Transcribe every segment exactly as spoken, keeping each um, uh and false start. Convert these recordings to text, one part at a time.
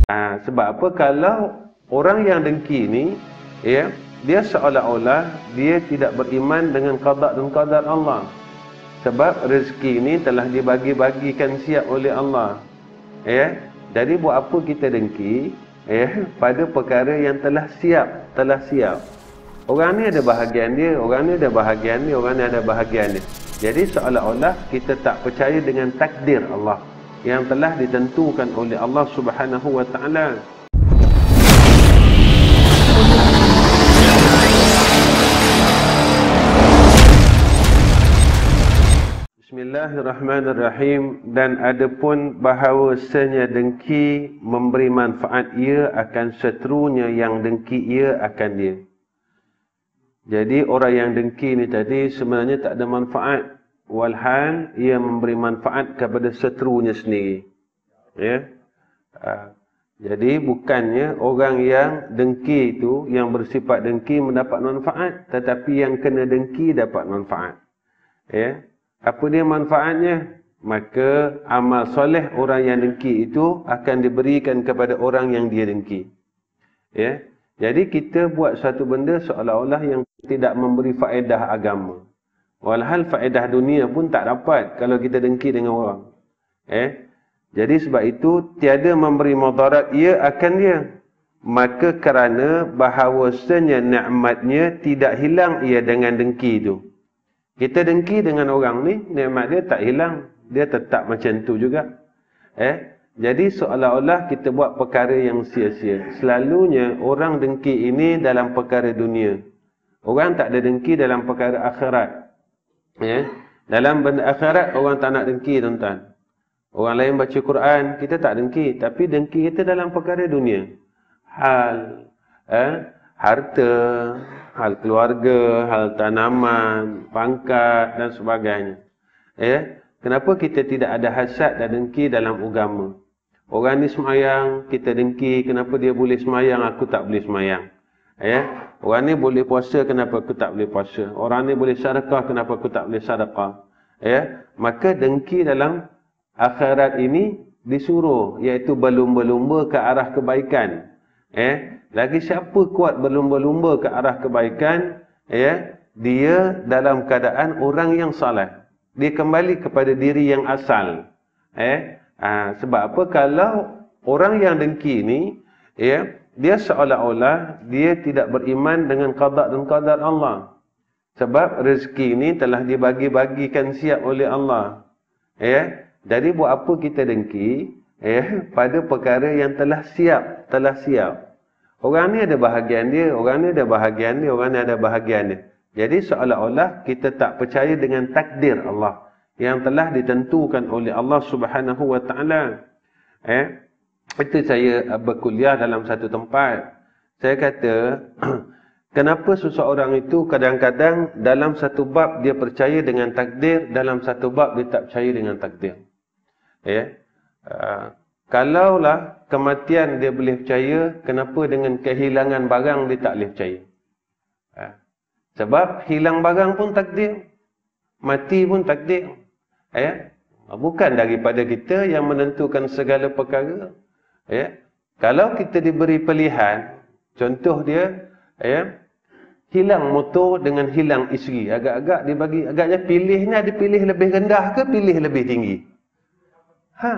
Ha, sebab apa? Kalau orang yang dengki ni, ya, dia seolah-olah dia tidak beriman dengan qada dan qadar Allah. Sebab rezeki ini telah dibagi-bagikan siap oleh Allah. Ya. Jadi buat apa kita dengki, ya, pada perkara yang telah siap, telah siap. Orang ni ada bahagian dia, orang ni ada bahagian dia, orang ni ada bahagian dia. Jadi seolah-olah kita tak percaya dengan takdir Allah yang telah ditentukan oleh Allah Subhanahu wa taala. Bismillahirrahmanirrahim. Dan adapun bahawasanya dengki memberi manfaat ia akan seterunya yang dengki ia akan dia. Jadi orang yang dengki ni tadi sebenarnya tak ada manfaat, walhal ia memberi manfaat kepada seterunya sendiri. Ya. Uh, jadi bukannya orang yang dengki itu, yang bersifat dengki mendapat manfaat, tetapi yang kena dengki dapat manfaat. Ya. Apa dia manfaatnya? Maka amal soleh orang yang dengki itu akan diberikan kepada orang yang dia dengki. Ya. Jadi kita buat satu benda seolah-olah yang tidak memberi faedah agama. Walhal faedah dunia pun tak dapat kalau kita dengki dengan orang. Eh? Jadi sebab itu tiada memberi mudarat ia akan dia. Maka kerana bahawasanya nikmatnya tidak hilang ia dengan dengki itu. Kita dengki dengan orang ni, nikmat dia tak hilang, dia tetap macam tu juga. Eh? Jadi seolah-olah kita buat perkara yang sia-sia. Selalunya orang dengki ini dalam perkara dunia. Orang tak ada dengki dalam perkara akhirat. Ya. Dalam benda akhirat orang tak nak dengki, tuan-tuan. Orang lain baca Quran, kita tak dengki, tapi dengki kita dalam perkara dunia. Hal eh, harta, hal keluarga, hal tanaman, pangkat dan sebagainya. Ya. Kenapa kita tidak ada hasad dan dengki dalam agama? Orang ni semayang, kita dengki, kenapa dia boleh semayang, aku tak boleh semayang. Ya. Orang ni boleh puasa, kenapa aku tak boleh puasa. Orang ni boleh sedekah, kenapa aku tak boleh sedekah. Ya. Maka dengki dalam akhirat ini disuruh, iaitu berlumba-lumba ke arah kebaikan. Ya. Lagi siapa kuat berlumba-lumba ke arah kebaikan, ya, dia dalam keadaan orang yang saleh. Dia kembali kepada diri yang asal. Eh, ha, sebab apa? Kalau orang yang dengki ni, ya, dia seolah-olah dia tidak beriman dengan qada dan qadar Allah. Sebab rezeki ini telah dibagi-bagikan siap oleh Allah. Ya, jadi buat apa kita dengki, ya, pada perkara yang telah siap, telah siap. Orang ni ada bahagian dia, orang ni ada bahagian dia, orang ni ada bahagian dia. Jadi seolah-olah kita tak percaya dengan takdir Allah yang telah ditentukan oleh Allah Subhanahu wa taala. Eh, itu saya berkuliah dalam satu tempat. Saya kata, kenapa seseorang itu kadang-kadang dalam satu bab dia percaya dengan takdir, dalam satu bab dia tak percaya dengan takdir. Ya. Uh, kalaulah kematian dia boleh percaya, kenapa dengan kehilangan barang dia tak boleh percaya? Uh. Sebab hilang barang pun takdir, mati pun takdir. Ya, bukan daripada kita yang menentukan segala perkara. Ya, kalau kita diberi pilihan, contoh dia, ya, hilang motor dengan hilang isteri, agak-agak dibagi, agaknya pilihnya ada pilih lebih rendah ke pilih lebih tinggi? Ha.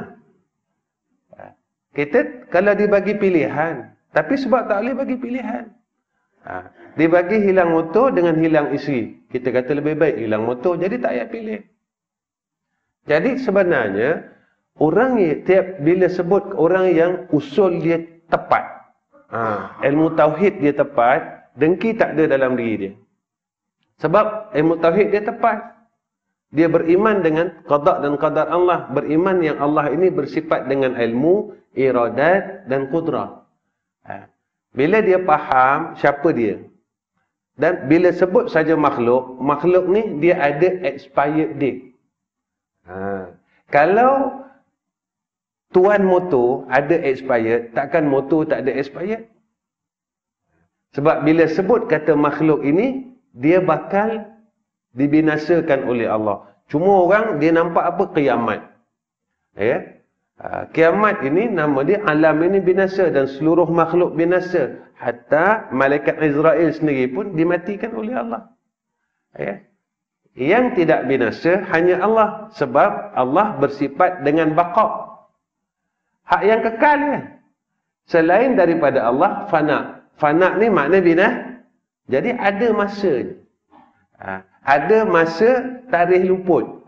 Kita kalau dibagi pilihan, tapi sebab tak boleh bagi pilihan. Ha. Dibagi hilang motor dengan hilang isteri. Kita kata lebih baik hilang motor, jadi tak payah pilih. Jadi sebenarnya, orang yang tiap bila sebut orang yang usul dia tepat, ha, ilmu tauhid dia tepat, dengki tak ada dalam diri dia. Sebab ilmu tauhid dia tepat. Dia beriman dengan qada dan qadar Allah. Beriman yang Allah ini bersifat dengan ilmu, iradat dan qudrah. Ha. Bila dia faham siapa dia, dan bila sebut saja makhluk, makhluk ni dia ada expired date. Ha. Kalau tuan motor ada expired, takkan motor tak ada expired? Sebab bila sebut kata makhluk ini, dia bakal dibinasakan oleh Allah. Cuma orang dia nampak apa? Kiamat. Ya. Kiamat ini nama dia alam ini binasa dan seluruh makhluk binasa. Hatta malaikat Israel sendiri pun dimatikan oleh Allah. Ya. Yang tidak binasa hanya Allah. Sebab Allah bersifat dengan baqa. Hak yang kekal kan. Selain daripada Allah, fana. Fana ni makna binah. Jadi ada masa. Ha. Ada masa tarikh luput.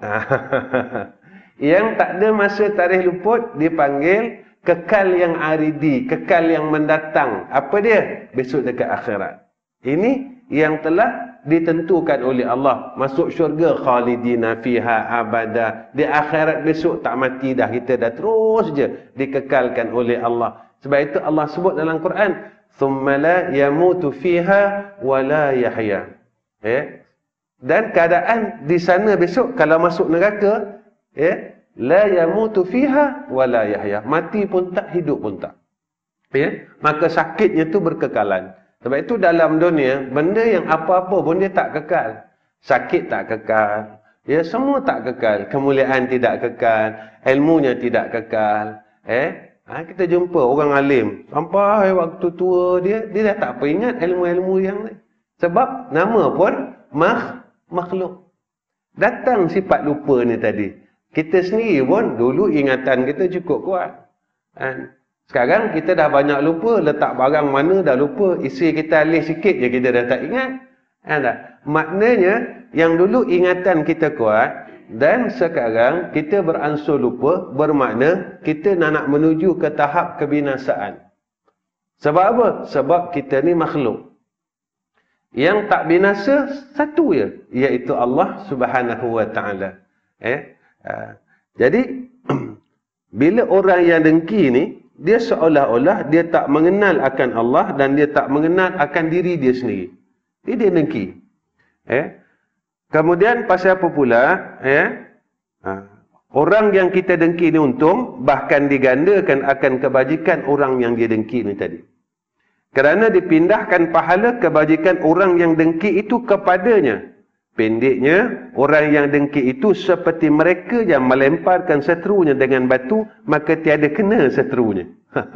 Yang tak ada masa tarikh luput dipanggil kekal yang aridi, kekal yang mendatang. Apa dia? Besok dekat akhirat. Ini yang telah ditentukan oleh Allah. Masuk syurga khalidina fiha abada. Di akhirat besok tak mati dah. Kita dah terus je dikekalkan oleh Allah. Sebab itu Allah sebut dalam Quran, thumma la yamutu fiha wa la yahya. Eh? Dan keadaan di sana besok kalau masuk neraka, ya, la yamutu fiha wa la yahya. Mati pun tak, hidup pun tak. Ya, maka sakitnya tu berkekalan. Sebab itu dalam dunia, benda yang apa-apa pun dia tak kekal. Sakit tak kekal. Ya, semua tak kekal. Kemuliaan tidak kekal. Ilmunya tidak kekal. Eh, ha, kita jumpa orang alim. Sampai waktu tua dia, dia dah tak apa ingat ilmu-ilmu yang ni. Sebab nama pun makh, makhluk. Datang sifat lupa ni tadi. Kita sendiri pun dulu ingatan kita cukup kuat. Ha. Sekarang kita dah banyak lupa, letak barang mana dah lupa, isi kita alih sikit je kita dah tak ingat. Ha, tak? Maknanya yang dulu ingatan kita kuat dan sekarang kita beransur lupa, bermakna kita nak, nak menuju ke tahap kebinasaan. Sebab apa? Sebab kita ni makhluk. Yang tak binasa satu je, iaitu Allah Subhanahu wa taala. Eh? Ha. Jadi bila orang yang dengki ni, dia seolah-olah dia tak mengenal akan Allah dan dia tak mengenal akan diri dia sendiri. Dia, dia dengki. Eh? Kemudian pasal apa pula? Eh? Ha. Orang yang kita dengki ni untung, bahkan digandakan akan kebajikan orang yang dia dengki ni tadi. Kerana dipindahkan pahala kebajikan orang yang dengki itu kepadanya. Pendeknya, orang yang dengki itu seperti mereka yang melemparkan seterunya dengan batu, maka tiada kena seterunya.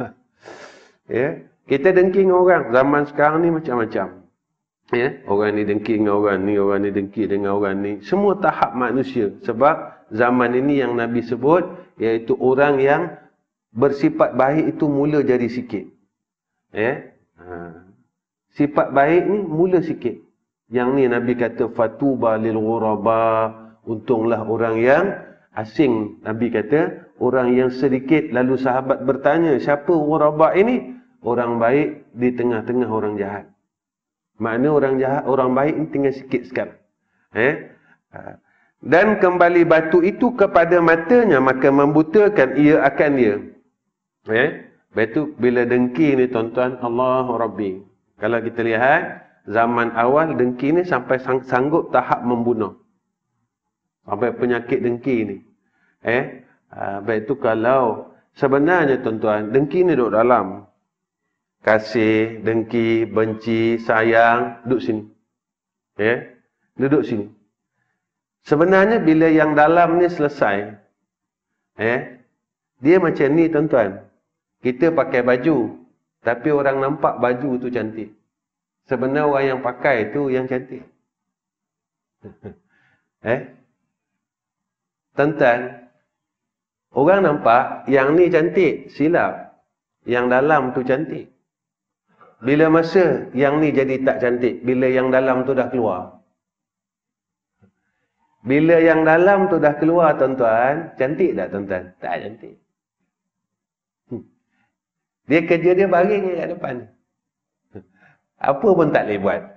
Ya, kita dengki dengan orang. Zaman sekarang ni macam-macam. Ya, orang ni dengki dengan orang ni, orang ni dengki dengan orang ni. Semua tahap manusia. Sebab zaman ini yang Nabi sebut, iaitu orang yang bersifat baik itu mula jadi sikit. Ya, ha. Sifat baik ni mula sikit. Yang ni Nabi kata fatuba lil ghuraba, untunglah orang yang asing. Nabi kata orang yang sedikit. Lalu sahabat bertanya, siapa ghuraba ini? Orang baik di tengah-tengah orang jahat. Makna orang jahat, orang baik ni tinggal sikit sekarang. Eh? Dan kembali batu itu kepada matanya, maka membutakan ia akan dia. Eh? Batu bila dengki ni tuan-tuan, Allahu Rabbi. Kalau kita lihat zaman awal dengki ni sampai sang, sanggup tahap membunuh. Sampai penyakit dengki ni. Eh, uh, baik tu kalau sebenarnya tuan-tuan, dengki ni duduk dalam. Kasih, dengki, benci, sayang, duduk sini. Eh, duduk sini. Sebenarnya bila yang dalam ni selesai, eh, dia macam ni tuan-tuan. Kita pakai baju, tapi orang nampak baju tu cantik. Sebenarnya orang yang pakai tu yang cantik. Eh? Tuan-tuan, orang nampak yang ni cantik, silap. Yang dalam tu cantik. Bila masa yang ni jadi tak cantik, bila yang dalam tu dah keluar. Bila yang dalam tu dah keluar tuan-tuan, cantik tak tuan-tuan? Tak cantik. Dia kerja dia baring kat depan. Apa pun tak boleh buat.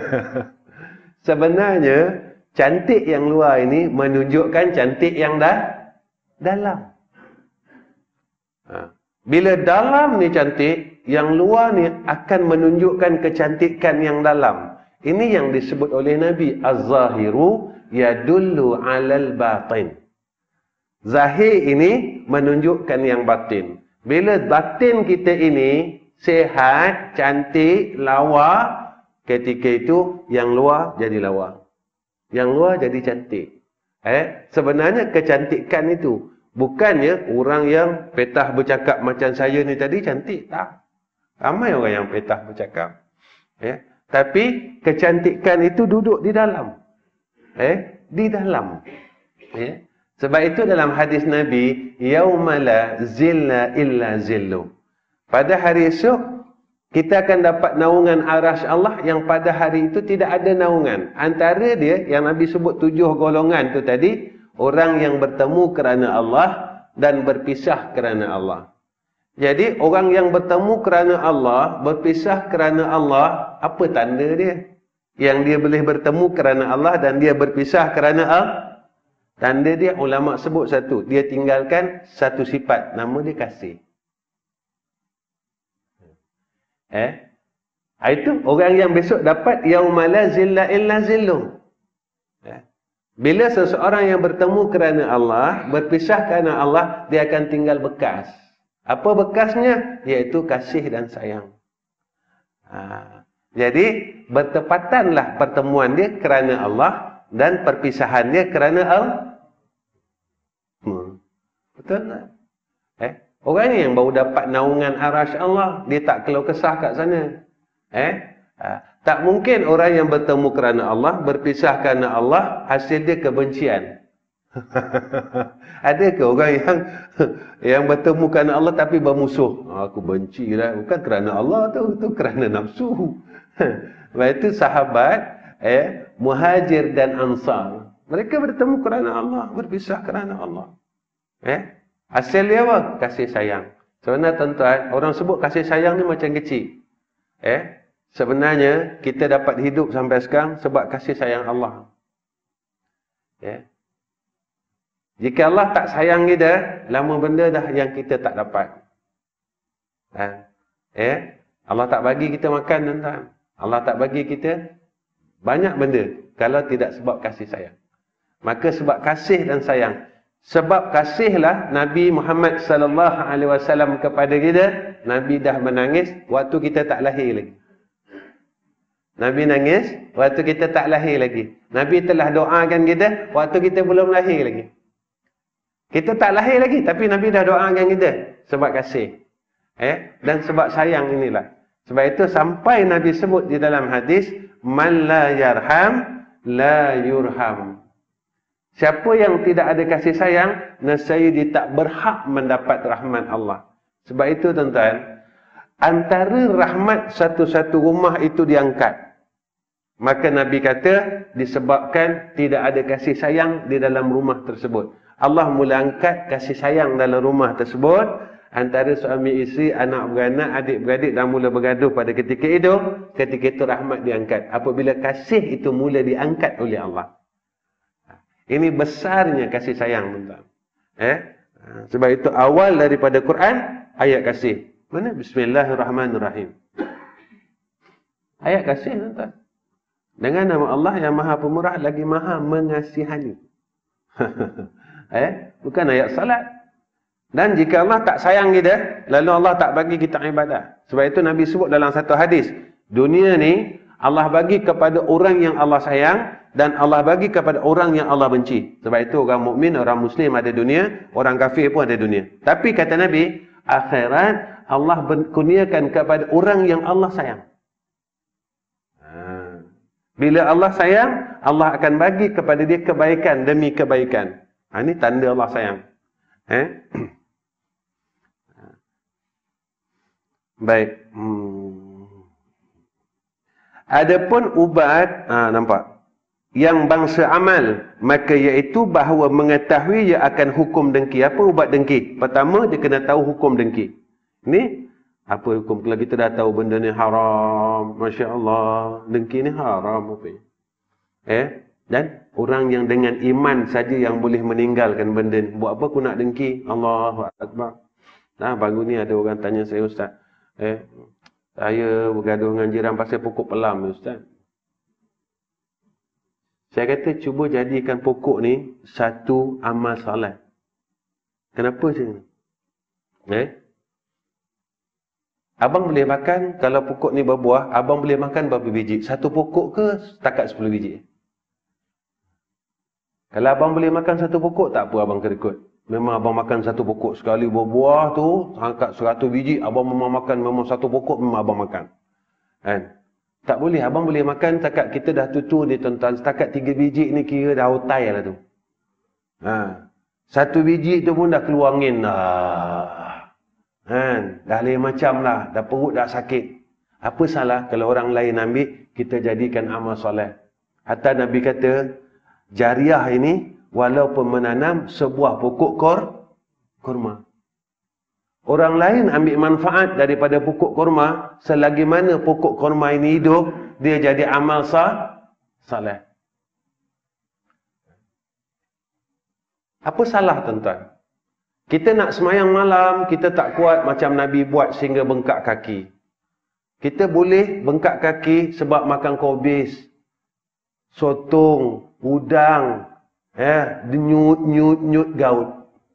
Sebenarnya, cantik yang luar ini menunjukkan cantik yang dah dalam. Ha. Bila dalam ni cantik, yang luar ni akan menunjukkan kecantikan yang dalam. Ini yang disebut oleh Nabi. Az-zahiru yadullu alal batin. Zahir ini menunjukkan yang batin. Bila batin kita ini sehat, cantik, lawa, ketika itu yang luar jadi lawa. Yang luar jadi cantik. Eh, sebenarnya kecantikan itu Bukannya orang yang petah bercakap macam saya ni tadi cantik, tak. Ramai orang yang petah bercakap. Ya. Tapi kecantikan itu duduk di dalam. Eh, di dalam. Ya. Sebab itu dalam hadis Nabi, yaumala zilla illa zillu. Pada hari esok kita akan dapat naungan arasy Allah yang pada hari itu tidak ada naungan. Antara dia yang Nabi sebut tujuh golongan tu tadi, orang yang bertemu kerana Allah dan berpisah kerana Allah. Jadi orang yang bertemu kerana Allah, berpisah kerana Allah, apa tanda dia? Yang dia boleh bertemu kerana Allah dan dia berpisah kerana Allah. Tanda dia ulama sebut satu, dia tinggalkan satu sifat, nama dia kasih. Eh? Itu orang yang besok dapat yaumala zilla illa zillu. Eh? Bila seseorang yang bertemu kerana Allah, berpisah kerana Allah, dia akan tinggal bekas. Apa bekasnya? Iaitu kasih dan sayang. Ha. Jadi, bertepatanlah pertemuan dia kerana Allah dan perpisahan dia kerana Allah. Hmm. Betul tak? Eh? Orang ni yang baru dapat naungan arasy Allah, dia tak keluh kesah kat sana. Eh? Ha. Tak mungkin orang yang bertemu kerana Allah, berpisah kerana Allah, hasil dia kebencian. Ada ke orang yang yang bertemu kerana Allah tapi bermusuh? Oh, aku benci lah. Bukan kerana Allah tu, tu kerana nafsu. Sebab itu sahabat, eh, Muhajir dan Ansar, mereka bertemu kerana Allah, berpisah kerana Allah. Eh? Hasil dia apa? Kasih sayang. Sebenarnya tuan-tuan, orang sebut kasih sayang ni macam kecil. Eh? Sebenarnya kita dapat hidup sampai sekarang sebab kasih sayang Allah. Eh? Jika Allah tak sayang kita, lama benda dah yang kita tak dapat. Ha? Eh? Allah tak bagi kita makan, tuan-tuan. Allah tak bagi kita banyak benda kalau tidak sebab kasih sayang. Maka sebab kasih dan sayang. Sebab kasihlah Nabi Muhammad sallallahu alaihi wasallam kepada kita, Nabi dah menangis waktu kita tak lahir lagi. Nabi nangis waktu kita tak lahir lagi. Nabi telah doakan kita waktu kita belum lahir lagi. Kita tak lahir lagi tapi Nabi dah doakan kita sebab kasih. Eh, dan sebab sayang inilah. Sebab itu sampai Nabi sebut di dalam hadis, man la yarham la yurham. Siapa yang tidak ada kasih sayang, nescaya dia tak berhak mendapat rahmat Allah. Sebab itu tuan-tuan, antara rahmat satu-satu rumah itu diangkat. Maka Nabi kata, disebabkan tidak ada kasih sayang di dalam rumah tersebut. Allah mula angkat kasih sayang dalam rumah tersebut. Antara suami isteri, anak beranak, adik-beradik dah mula bergaduh pada ketika itu. Ketika itu rahmat diangkat. Apabila kasih itu mula diangkat oleh Allah. Ini besarnya kasih sayang, tuan-tuan. Eh? Sebab itu awal daripada Quran, ayat kasih. Mana? Bismillahirrahmanirrahim. Ayat kasih, tuan-tuan. Dengan nama Allah yang maha pemurah lagi maha mengasihani. Eh? Bukan ayat salat. Dan jika Allah tak sayang kita, lalu Allah tak bagi kita ibadah. Sebab itu Nabi sebut dalam satu hadis, dunia ni Allah bagi kepada orang yang Allah sayang dan Allah bagi kepada orang yang Allah benci. Sebab itu orang mukmin, orang muslim ada dunia, orang kafir pun ada dunia. Tapi kata Nabi, akhirat Allah kurniakan kepada orang yang Allah sayang. Bila Allah sayang, Allah akan bagi kepada dia kebaikan demi kebaikan. Ha, ini tanda Allah sayang. Eh? Baik. Hmm. Adapun ubat, ha, nampak? Yang bangsa amal, maka iaitu bahawa mengetahui ia akan hukum dengki. Apa ubat dengki? Pertama, dia kena tahu hukum dengki. Ini, apa hukum? Kalau kita dah tahu benda ni haram, Masya Allah, dengki ni haram. Apa? Eh? Dan orang yang dengan iman saja yang boleh meninggalkan benda ni. Buat apa aku nak dengki? Allahu Akbar. Nah, baru ni ada orang tanya saya, Ustaz. Eh, saya bergaduh dengan jiran pasal pokok pelam, Ustaz. Saya kata, cuba jadikan pokok ni satu amal salat. Kenapa macam ni? Eh? Abang boleh makan, kalau pokok ni berbuah, abang boleh makan berapa biji? Satu pokok ke setakat sepuluh biji? Kalau abang boleh makan satu pokok, tak apa abang kerikut. Memang abang makan satu pokok. Sekali berbuah tu, angkat seratus biji, abang memang makan memang satu pokok, memang abang makan. Kan? Tak boleh. Abang boleh makan setakat kita dah tutur ni tuan-tuan. Setakat tiga biji ni kira dah otai lah tu. Ha. Satu biji tu pun dah keluar angin dah. Kan? Dah lain macam lah. Dah perut dah sakit. Apa salah kalau orang lain ambil, kita jadikan amal soleh. Hatta Nabi kata, jariah ini walaupun menanam sebuah pokok kor, kurma. Orang lain ambil manfaat daripada pokok kurma, selagi mana pokok kurma ini hidup, dia jadi amal sah, saleh. Apa salah tuan-tuan? Kita nak semayang malam, kita tak kuat macam Nabi buat sehingga bengkak kaki. Kita boleh bengkak kaki sebab makan kobis, sotong, udang, eh, nyut, nyut, nyut gaut.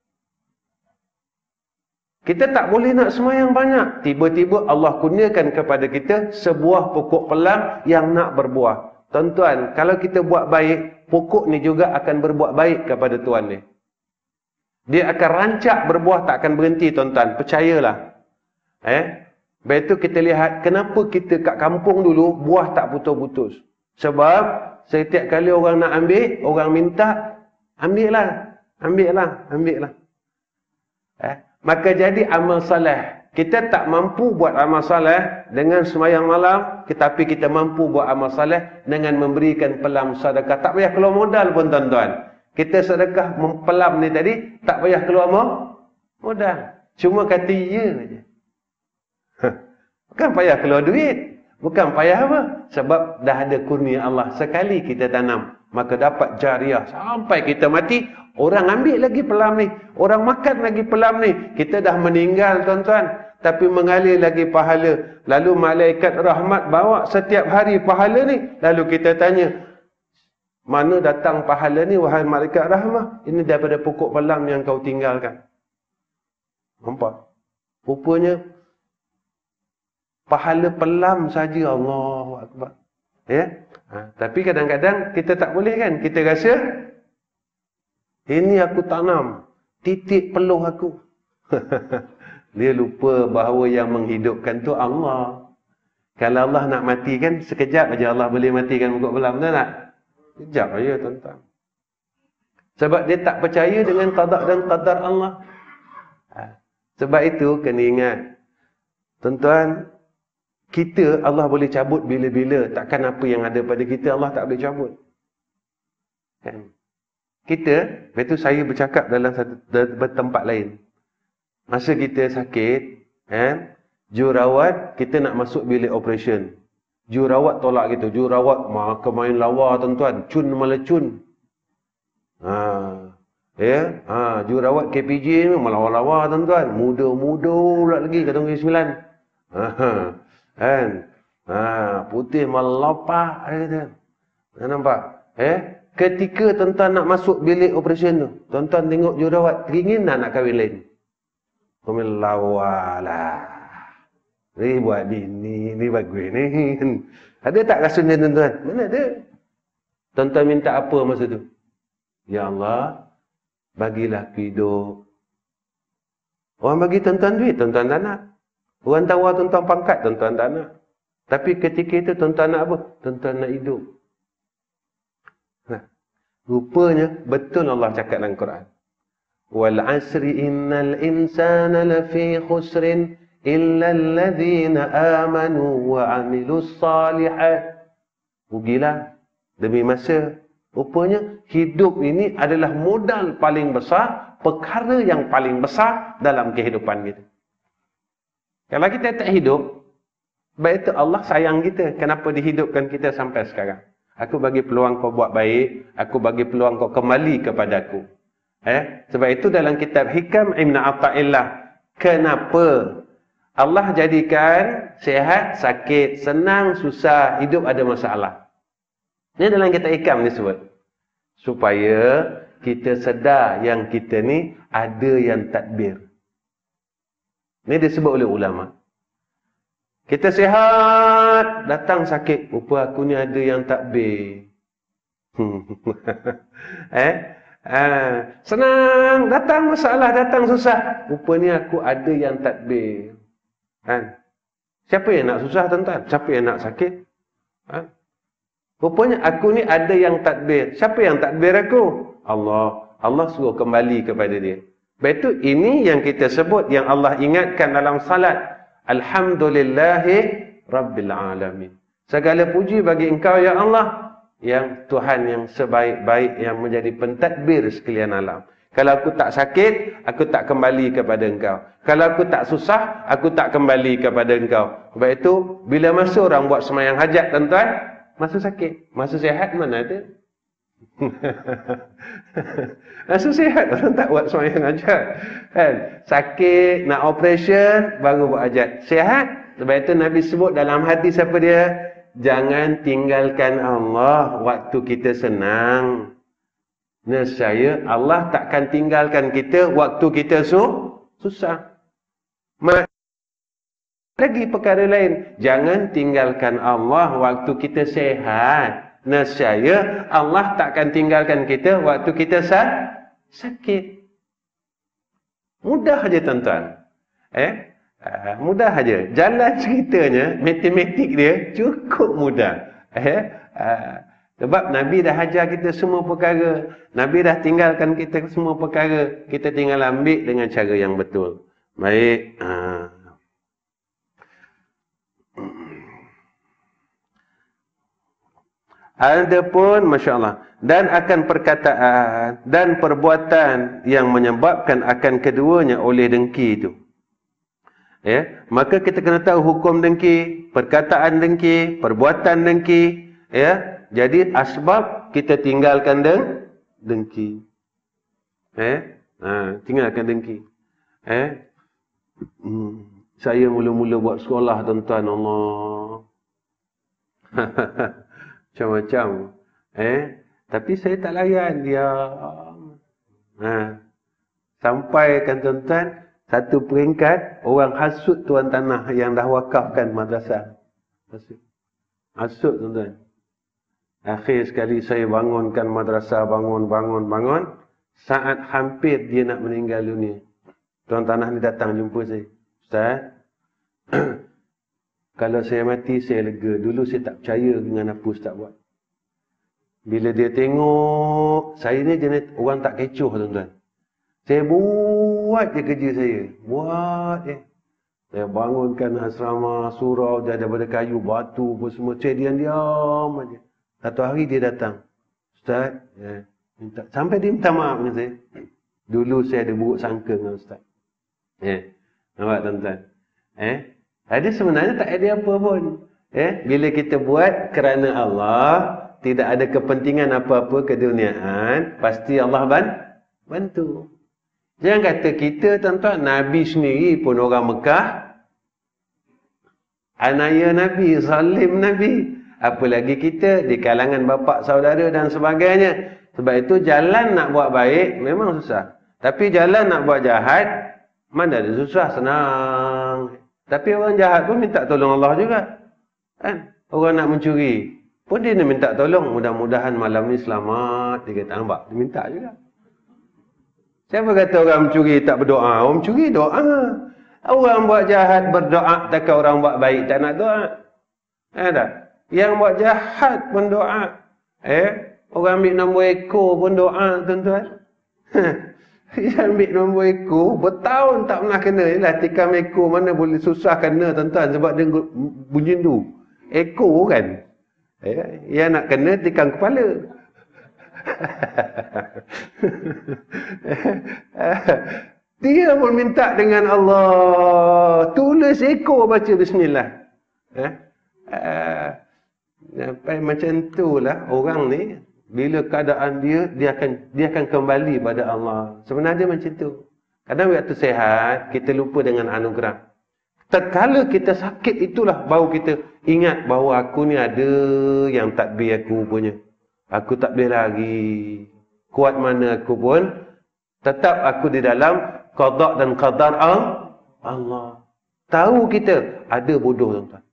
Kita tak boleh nak semayang banyak. Tiba-tiba Allah kurniakan kepada kita sebuah pokok pelang yang nak berbuah. Tuan-tuan, kalau kita buat baik, pokok ni juga akan berbuat baik kepada tuan ni. Dia akan rancak berbuah, tak akan berhenti tuan-tuan. Percayalah. Eh? Lepas itu kita lihat, kenapa kita kat kampung dulu, buah tak putus-putus. Sebab, setiap kali orang nak ambil, orang minta, ambil lah. Ambil lah. Ambil lah. Eh? Maka jadi amal saleh. Kita tak mampu buat amal saleh dengan semayang malam, tetapi kita mampu buat amal saleh dengan memberikan pelam sedekah. Tak payah keluar modal pun tuan-tuan. Kita sedekah mempelam ni tadi, tak payah keluar modal. Cuma kata ya saja. Bukan payah keluar duit. Bukan payah apa? Sebab dah ada kurnia Allah. Sekali kita tanam, maka dapat jariah. Sampai kita mati, orang ambil lagi pelam ni. Orang makan lagi pelam ni. Kita dah meninggal tuan-tuan, tapi mengalir lagi pahala. Lalu malaikat rahmat bawa setiap hari pahala ni. Lalu kita tanya, mana datang pahala ni wahai malaikat rahmat? Ini daripada pokok pelam yang kau tinggalkan. Nampak? Rupanya pahala pelam saja. Allahu Akbar. Ya? Ha, tapi kadang-kadang kita tak boleh kan? Kita rasa ini aku tanam, titik peluh aku. Dia lupa bahawa yang menghidupkan tu Allah. Kalau Allah nak matikan, sekejap aja Allah boleh matikan pokok pelam, betul tak? Sekejap aja tuan-tuan. Sebab dia tak percaya dengan qada dan qadar Allah. Ha. Sebab itu kena ingat, tuan-tuan, kita Allah boleh cabut bila-bila. Takkan apa yang ada pada kita Allah tak boleh cabut. Kan? Kita, lepas tu saya bercakap dalam satu tempat lain. Masa kita sakit, eh, jururawat, kita nak masuk bilik operation. Jururawat tolak kita. Jururawat maka main lawa tuan-tuan. Cun malah cun. Ha, ya, ha, jururawat K P J ni melawa-lawa tuan-tuan. Muda-muda pula lagi kata orang sembilan. Ha, kan? Ha, putih melopah dia kata. Nampak? Eh? Ketika tuan-tuan nak masuk bilik operasi tu, tuan-tuan tengok jururawat, teringin nak nak kahwin lain. Komen lawalah. Ni buat bini, ni bagus ni. Ada tak rasanya tuan-tuan? Mana ada? Tuan-tuan minta apa masa tu? Ya Allah, bagilah aku hidup. Orang bagi tuan-tuan duit, tuan-tuan tak nak. Orang tawar tuan-tuan pangkat, tuan-tuan tak nak. Tapi ketika itu tuan-tuan nak apa? Tuan-tuan nak hidup. Nah, rupanya betul Allah cakap dalam Quran. Wal asri innal insana lafi khusrin illa alladhina amanu wa amilus salihat. Rugilah demi masa. Rupanya hidup ini adalah modal paling besar, perkara yang paling besar dalam kehidupan kita. Kalau kita tak hidup, baik itu Allah sayang kita. Kenapa dihidupkan kita sampai sekarang? Aku bagi peluang kau buat baik, aku bagi peluang kau kembali kepada aku. Eh? Sebab itu dalam kitab Hikam Ibn Atta'illah, kenapa Allah jadikan sihat, sakit, senang, susah, hidup ada masalah. Ini dalam kitab Hikam disebut. Supaya kita sedar yang kita ni ada yang tadbir. Ini disebut oleh ulama. Kita sihat, datang sakit. Rupa aku ni ada yang takbir. eh? Ah, senang, datang masalah, datang susah. Rupanya aku ada yang takbir. Kan? Siapa yang nak susah, tuan-tuan? Siapa yang nak sakit? Ha? Rupanya aku ni ada yang takbir. Siapa yang takbir aku? Allah. Allah suruh kembali kepada dia. Sebab itu ini yang kita sebut, yang Allah ingatkan dalam salat. Alhamdulillahi Rabbil Alamin. Segala puji bagi engkau ya Allah, yang Tuhan yang sebaik-baik, yang menjadi pentadbir sekalian alam. Kalau aku tak sakit, aku tak kembali kepada engkau. Kalau aku tak susah, aku tak kembali kepada engkau. Sebab itu, bila masa orang buat semayang hajat, tuan-tuan, masa sakit, masa sihat mana ada? Masa sihat orang tak buat semayang hajat. Kan? Sakit, nak operation, baru buat hajat. Sihat, sebab itu Nabi sebut dalam hadis apa dia? Jangan tinggalkan Allah waktu kita senang. Nescaya Allah takkan tinggalkan kita waktu kita su susah. Ma lagi perkara lain, jangan tinggalkan Allah waktu kita sehat. Nescaya Allah takkan tinggalkan kita waktu kita sa sakit. Mudah aja tuan-tuan. Eh? Uh, mudah aja. Jalan ceritanya, matematik dia cukup mudah. Eh? Uh, Sebab Nabi dah ajar kita semua perkara. Nabi dah tinggalkan kita semua perkara. Kita tinggal ambil dengan cara yang betul. Baik. Ha. Adapun, Masya Allah. Dan akan perkataan dan perbuatan yang menyebabkan akan keduanya oleh dengki itu. Ya, maka kita kena tahu hukum dengki, perkataan dengki, perbuatan dengki. Ya. Jadi asbab kita tinggalkan deng dengki. Eh? Ha, tinggalkan dengki. Eh? Hmm. Saya mula-mula buat sekolah, tuan-tuan, Allah. Macam-macam. Eh? Tapi saya tak layan dia. Ha. Sampai kan tuan-tuan, satu peringkat orang hasut tuan tanah yang dah wakafkan madrasah. Hasut. Hasut, tuan-tuan. Akhir sekali saya bangunkan madrasah, bangun, bangun, bangun. Saat hampir dia nak meninggal dunia, tuan tanah ni datang jumpa saya. Ustaz, kalau saya mati, saya lega. Dulu saya tak percaya dengan apa Ustaz buat. Bila dia tengok, saya ni jenis orang tak kecoh, tuan-tuan. Saya buat je kerja saya. Buat je. Saya bangunkan asrama, surau, daripada kayu, batu, apa semua. Saya diam-diam aja. Satu hari dia datang. Ustaz, ya, minta, sampai dia minta maaf dengan saya. Dulu saya ada buruk sangka dengan Ustaz. Ya, nampak tuan-tuan? Eh, ada sebenarnya tak ada apa pun. Eh, bila kita buat kerana Allah, tidak ada kepentingan apa-apa keduniaan, pasti Allah ban bantu. Jangan kata kita, tuan-tuan, Nabi sendiri pun orang Mekah, anaya Nabi, salim Nabi. Apalagi kita di kalangan bapa saudara dan sebagainya. Sebab itu jalan nak buat baik memang susah. Tapi jalan nak buat jahat, mana ada susah, senang. Tapi orang jahat pun minta tolong Allah juga. Kan? Orang nak mencuri pun dia nak minta tolong. Mudah-mudahan malam ni selamat. Dia kata, nampak? Dia minta juga. Siapa kata orang mencuri tak berdoa? Orang mencuri doa. Orang buat jahat berdoa, takkan orang buat baik tak nak doa. Ada? Yang buat jahat pun doa. Eh, orang ambil nombor ekor pun doa, tuan-tuan. Yang ambil nombor ekor, bertahun tak pernah kena. Yalah, tikam ekor mana boleh susah kena, tuan-tuan. Sebab dia bunyi tu. Ekor kan. Eh, yang nak kena tikam kepala. Dia pun minta dengan Allah. Tulis ekor baca bismillah. Eh? Uh, Sampai macam itulah orang ni, bila keadaan dia, dia akan dia akan kembali pada Allah. Sebenarnya macam tu. Kadang waktu sehat, kita lupa dengan anugerah. Tatkala kita sakit, itulah baru kita ingat bahawa aku ni ada yang takbir aku punya. Aku tak boleh lagi. Kuat mana aku pun, tetap aku di dalam qada dan qadar Allah. Tahu kita ada bodoh, tuan-tuan.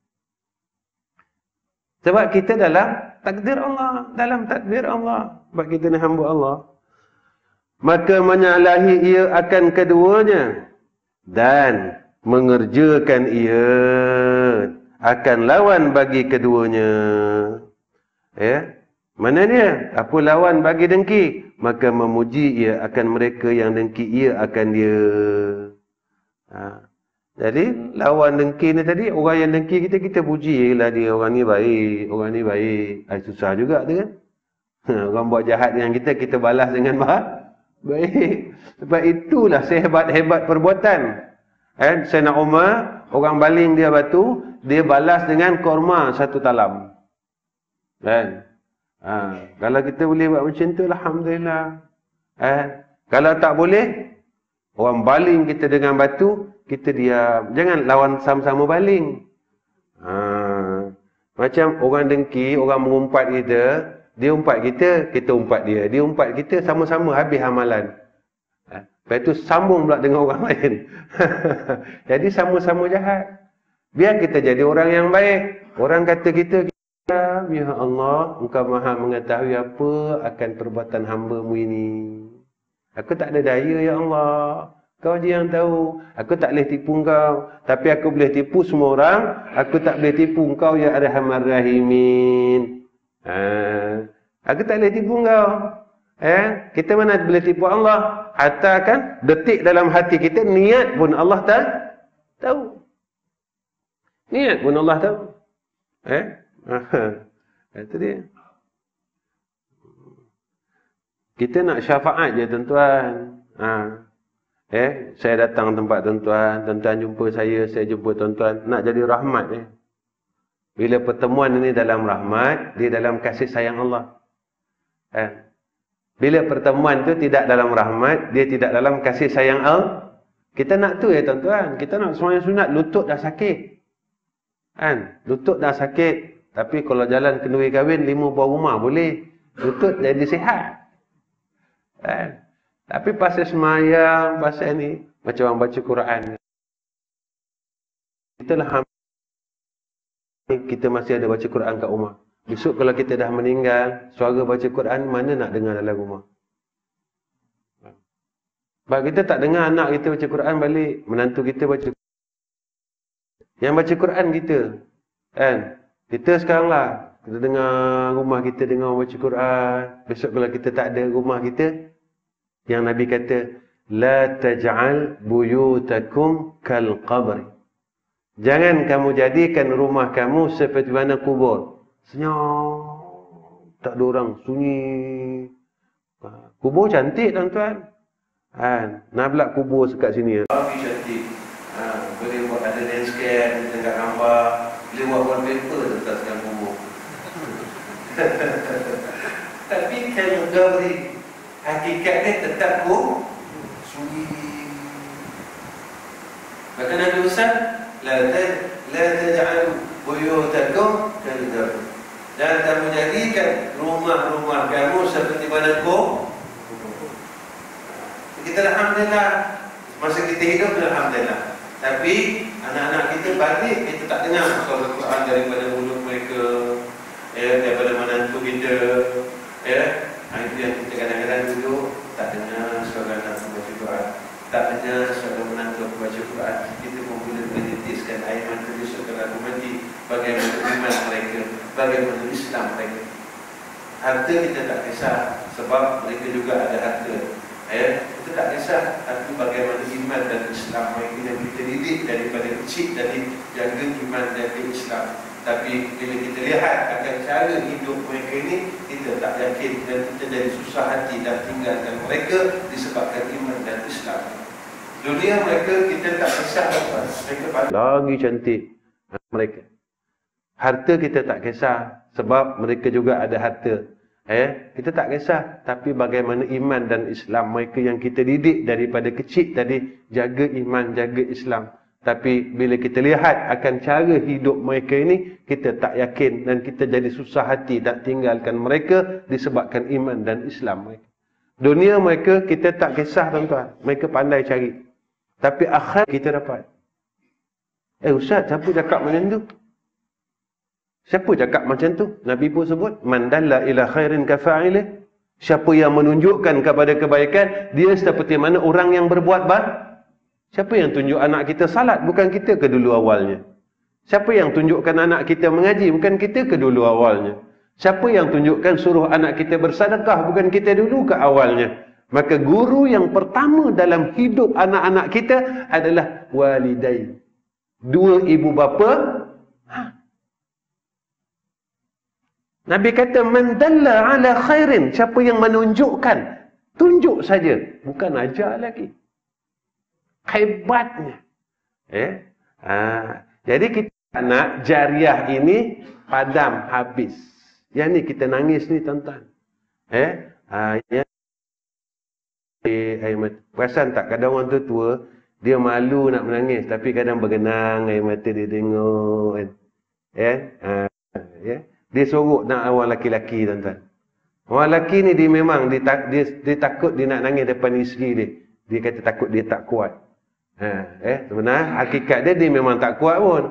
Sebab kita dalam takdir Allah. Dalam takdir Allah. Sebab kita ni hamba Allah. maka menyalahi ia akan keduanya dan mengerjakan ia akan lawan bagi keduanya. Ya, mana dia? Apa lawan bagi dengki? Maka memuji ia akan mereka yang dengki ia akan dia. Ha. Jadi lawan dengki ni tadi, orang yang dengki kita, kita puji lah dia, orang ni baik, orang ni baik. Ay, susah juga tu kan. Orang buat jahat dengan kita, kita balas dengan baik. Sebab itulah sehebat-hebat perbuatan. Eh, Sayyidina Umar, orang baling dia batu, dia balas dengan korma satu talam. Kan? Ha, kalau kita boleh buat macam tu, alhamdulillah. Eh, kalau tak boleh, orang baling kita dengan batu, kita diam. Jangan lawan sama-sama baling. Ha, macam orang dengki, orang mengumpat kita, dia umpat kita, kita umpat dia. Dia umpat kita, sama-sama habis amalan. Ha, lepas tu sambung pula dengan orang lain. Jadi sama-sama jahat. Biar kita jadi orang yang baik. Orang kata kita, ya Allah, Engkau maha mengetahui apa akan perbuatan hamba-Mu ini. Aku tak ada daya, ya Allah. Kau je yang tahu. Aku tak boleh tipu Engkau. Tapi aku boleh tipu semua orang. Aku tak boleh tipu Engkau, ya Arhamar Rahimin. Ha. Aku tak boleh tipu Engkau. Eh? Kita mana boleh tipu Allah? Hatta kan detik dalam hati kita, niat pun Allah tak tahu. Niat pun Allah tahu. Eh? Itu dia. Kita nak syafaat je tuan-tuan. Ha. Eh, saya datang tempat tuan-tuan, tuan-tuan jumpa saya, saya jumpa tuan-tuan, nak jadi rahmat eh. Bila pertemuan ini dalam rahmat, dia dalam kasih sayang Allah. Eh. Bila pertemuan tu tidak dalam rahmat, dia tidak dalam kasih sayang Allah. Kita nak tu ya tuan-tuan, kita nak sembahyang sunat, lutut dah sakit. Kan? Lutut dah sakit. Tapi kalau jalan kenduri kahwin, lima buah rumah boleh. Lutut jadi sihat. Kan? Tapi pasal semayang, pasal ni, macam orang baca Quran. Kita lah kita masih ada baca Quran kat rumah. Besok kalau kita dah meninggal, suara baca Quran mana nak dengar dalam rumah? Sebab kita tak dengar anak kita baca Quran balik, menantu kita baca Quran. Yang baca Quran kita. Kan? Kita sekarang lah, kita dengar rumah kita dengar baca Quran. Besok kalau kita tak ada rumah kita, yang Nabi kata, la taj'al buyutakum kal qabr. Jangan kamu jadikan rumah kamu seperti mana kubur. Senyap, tak ada orang, sunyi. Kubur cantik tuan-tuan. Ha, nak pula kubur dekat sini. Lagi cantik. Ha, boleh buat ada landscape, dekat gambar. Boleh buat wallpaper dekat sekarang kubur. Tapi kalau gabri, hakikatnya tetap ku sunyi. Maka Nabi Muhammad, la la taj'alu buyutakum kal gabri. Dan kamu jadikan rumah-rumah kamu seperti mana ku. Kita alhamdulillah, masa kita hidup alhamdulillah. Tapi anak-anak kita balik, kita tak dengar suara Quran daripada mulut mereka, ya, daripada menantu kita, ya. Itu yang kita kadang-kadang duduk tak dengar suara anak baca Quran, tak dengar suara menantu baca Quran. Kita pun boleh menitiskan air mata besok kalau aku mati. Bagaimana iman mereka, bagaimana Islam mereka. Harta kita tak kisah, sebab mereka juga ada harta. Ya, kita tak kisah, tapi bagaimana iman dan Islam mereka yang kita didik daripada kecil tadi, jaga iman dan Islam. Tapi bila kita lihat akan cara hidup mereka ini, kita tak yakin dan kita jadi susah hati dan tinggalkan mereka disebabkan iman dan Islam. Dunia mereka kita tak kisah apa, mereka pada lagi cantik mereka. Harta kita tak kisah, sebab mereka juga ada harta. Eh, kita tak kisah, tapi bagaimana iman dan Islam mereka yang kita didik daripada kecil tadi, jaga iman, jaga Islam. Tapi bila kita lihat akan cara hidup mereka ini, kita tak yakin dan kita jadi susah hati dan tinggalkan mereka disebabkan iman dan Islam mereka. Dunia mereka kita tak kisah tuan-tuan, mereka pandai cari. Tapi akhirat kita dapat. Eh Ustaz, siapa cakap macam tu? Siapa cakap macam tu? Nabi pun sebut, man dalla ila khairin kafa'ilih. Siapa yang menunjukkan kepada kebaikan, dia seperti mana orang yang berbuat baik. Siapa yang tunjuk anak kita salat? Bukan kita ke dulu awalnya. Siapa yang tunjukkan anak kita mengaji? Bukan kita ke dulu awalnya. Siapa yang tunjukkan suruh anak kita bersedekah? Bukan kita dulu ke awalnya. Maka guru yang pertama dalam hidup anak-anak kita adalah walidain. Dua ibu bapa. Ha. Nabi kata, man dalla ala khairin. Siapa yang menunjukkan, tunjuk saja. Bukan ajar lagi. Hebatnya. Eh? Ha. Jadi kita nak jariah ini padam habis. Yang ni kita nangis ni tuan-tuan. Eh? Ha, ya. Air mata. Perasan tak, kadang orang tu tua, dia malu nak menangis, tapi kadang bergenang air mata dia tengok kan. Ya? Ha, ya. Dia sorok nak orang laki-laki tuan-tuan. Orang lelaki ni dia memang dia, dia, dia takut dia nak nangis depan isteri dia. Dia kata takut dia tak kuat. Ha, eh sebenarnya hakikat dia dia memang tak kuat pun.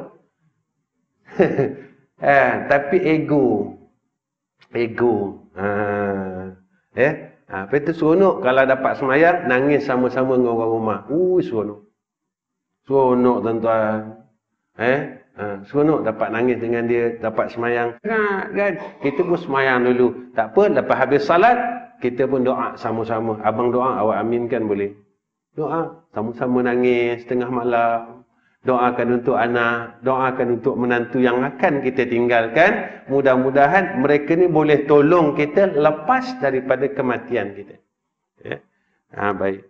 Ha, tapi ego. Ego. Ha, eh ha, apa itu seronok kalau dapat semayang nangis sama-sama dengan orang rumah. Uh, seronok. Seronok tuan-tuan. Eh Ha, seronok dapat nangis dengan dia, dapat semayang. Kan, kan? Kita pun semayang dulu. Tak apa, lepas habis salat, kita pun doa sama-sama. Abang doa, awak aminkan boleh. Doa, sama-sama nangis tengah malam. Doakan untuk anak, doakan untuk menantu yang akan kita tinggalkan. Mudah-mudahan mereka ni boleh tolong kita lepas daripada kematian kita. Ya? Ha, baik.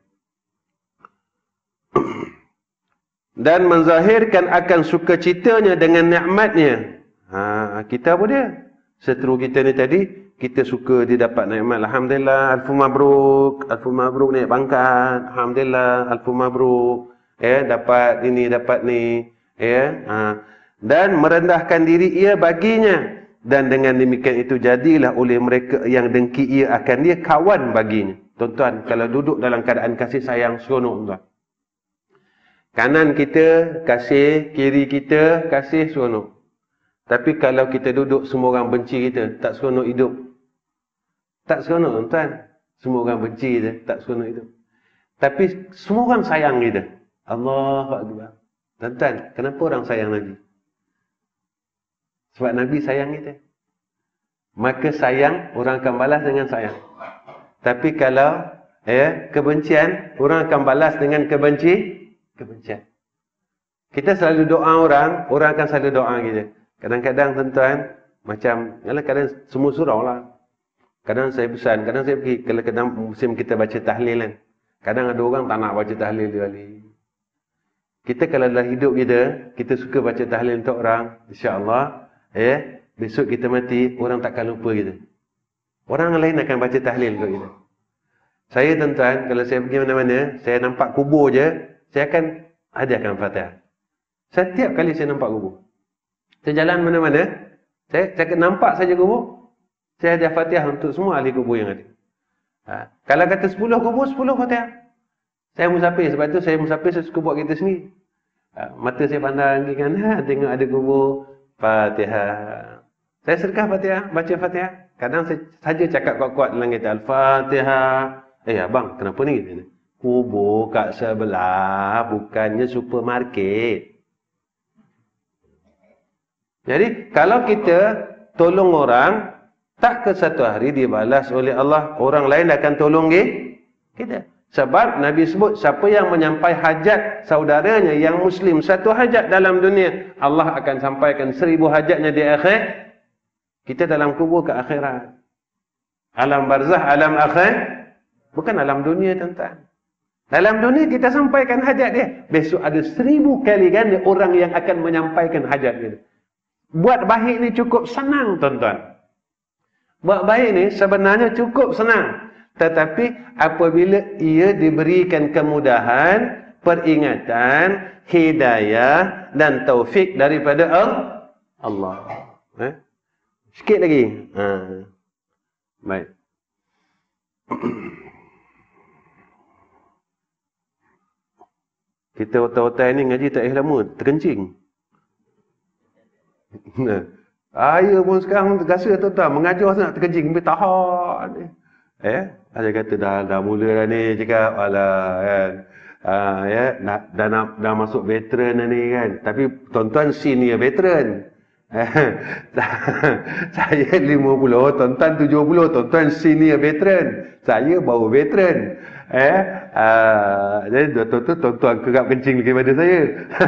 Dan menzahirkan akan sukacitanya dengan nikmatnya. Ha, kita apa dia? Seteru kita ni tadi, kita suka dia dapat nikmat. Alhamdulillah, alfu mabruk, alfu mabruk naik pangkat. Alhamdulillah, alfu mabruk. Ya, dapat ini, dapat ni. Ya, ha. Dan merendahkan diri ia baginya. Dan dengan demikian itu jadilah oleh mereka yang dengki ia akan dia kawan baginya. Tuan-tuan, kalau duduk dalam keadaan kasih sayang, seronok tuan. Kanan kita kasih, kiri kita kasih, seronok. Tapi kalau kita duduk semua orang benci kita, tak seronok hidup. Tak seronok tuan. Semua orang benci kita, tak seronok hidup. Tapi semua orang sayang kita. Allahu Akbar. Tuan-tuan, kenapa orang sayang Nabi? Sebab Nabi sayang kita. Maka sayang, orang akan balas dengan sayang. Tapi kalau eh, kebencian, orang akan balas dengan kebenci. Kebencian. Kita selalu doa orang, orang akan selalu doa kita. Kadang-kadang tuan-tuan, macam, kadang semua surau lah. Kadang saya pesan, kadang saya pergi, kalau kadang musim kita baca tahlil kan. Kadang ada orang tak nak baca tahlil dia kali. Kita kalau dalam hidup kita, kita suka baca tahlil untuk orang, insya-Allah, eh, besok kita mati, orang takkan lupa kita. Orang lain akan baca tahlil untuk kita. Saya tuan-tuan, kalau saya pergi mana-mana, saya nampak kubur je, saya akan hadiahkan Fatihah. Setiap kali saya nampak kubur. Saya jalan mana-mana, saya, saya nampak saja kubur, saya hadiah Fatihah untuk semua ahli kubur yang ada. Ha. Kalau kata sepuluh kubur, sepuluh Fatihah. Saya musafir, sebab tu saya musafir, saya suka buat kita sendiri. Ha. Mata saya pandang kiri kanan, tengok ada kubur, Fatihah. Saya sedekah Fatihah, baca Fatihah. Kadang saya saja cakap kuat-kuat dalam kita, Al-Fatihah. Eh abang, kenapa ni? Kubur kat sebelah, bukannya supermarket. Jadi, kalau kita tolong orang, tak ke satu hari dibalas oleh Allah, orang lain akan tolong kita. Sebab Nabi sebut, siapa yang menyampai hajat saudaranya yang Muslim, satu hajat dalam dunia, Allah akan sampaikan seribu hajatnya di akhir. Kita dalam kubur ke akhirat. Alam barzah, alam akhir, bukan alam dunia tuan-tuan. Dalam dunia kita sampaikan hajat dia. Besok ada seribu kali ganda orang yang akan menyampaikan hajat dia. Buat baik ni cukup senang tuan-tuan. Buat baik ni sebenarnya cukup senang. Tetapi apabila ia diberikan kemudahan, peringatan, hidayah dan taufik daripada Allah. Eh? Sikit lagi. Ha. Baik. Kita otak-otak ni ngaji tak payah lama, terkencing. Nah, saya pun sekarang terasa tuan-tuan, mengajar nak terkencing, sampai tahan. Eh, saya kata dah dah mula dah ni cakap alah kan. Ah ya, dah, dah nak dah masuk veteran dah ni kan. Tapi tuan-tuan senior veteran. Saya lima puluh, tuan-tuan tujuh puluh, tuan-tuan senior veteran. Saya baru veteran. Eh, ah, jadi tuan-tuan tuan-tuan kerap kencing lagi pada saya.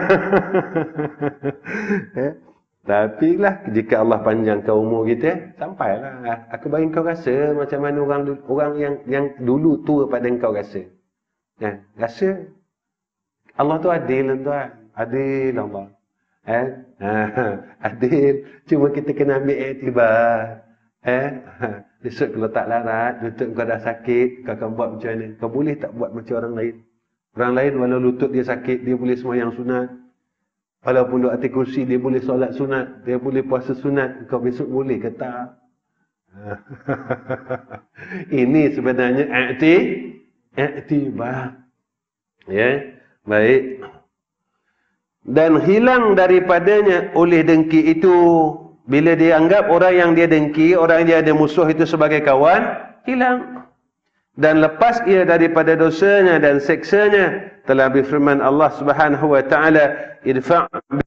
eh, Tapi lah, jika Allah panjangkan umur kita, sampailah. Aku bagi kau rasa macam mana orang orang yang yang dulu tua pada kau rasa. Ya, rasa Allah tu adil, tuan. Adil Allah. Eh? Ha, adil. Cuma kita kena ambil iktibar. Eh? Besok kalau tak larat, lutut kau dah sakit, kau akan buat macam mana? Kau boleh tak buat macam orang lain? Orang lain walau lutut dia sakit, dia boleh sembahyang sunat. Walaupun duduk atas kursi, dia boleh solat sunat. Dia boleh puasa sunat. Kau besok boleh ke tak? Ini sebenarnya akti, aktibar. Ya, baik. Dan hilang daripadanya oleh dengki itu. Bila dia anggap orang yang dia dengki, orang yang dia ada musuh itu sebagai kawan, hilang. Dan lepas ia daripada dosanya dan seksanya, telah berfirman Allah Subhanahu wa taala, idfa'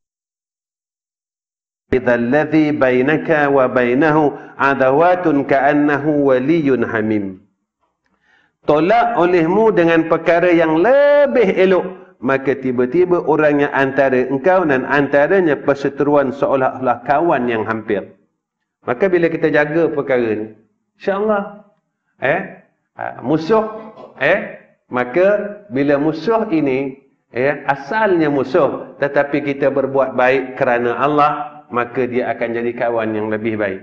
bidzalladzi bainaka wa bainahu adawatun ka'annahu waliyyun hamim. Tolak olehmu dengan perkara yang lebih elok, maka tiba-tiba orang yang antara engkau dan antaranya perseteruan seolah-olah kawan yang hampir. Maka bila kita jaga perkara ni, insya-Allah eh musuh eh maka bila musuh ini eh asalnya musuh tetapi kita berbuat baik kerana Allah, maka dia akan jadi kawan yang lebih baik.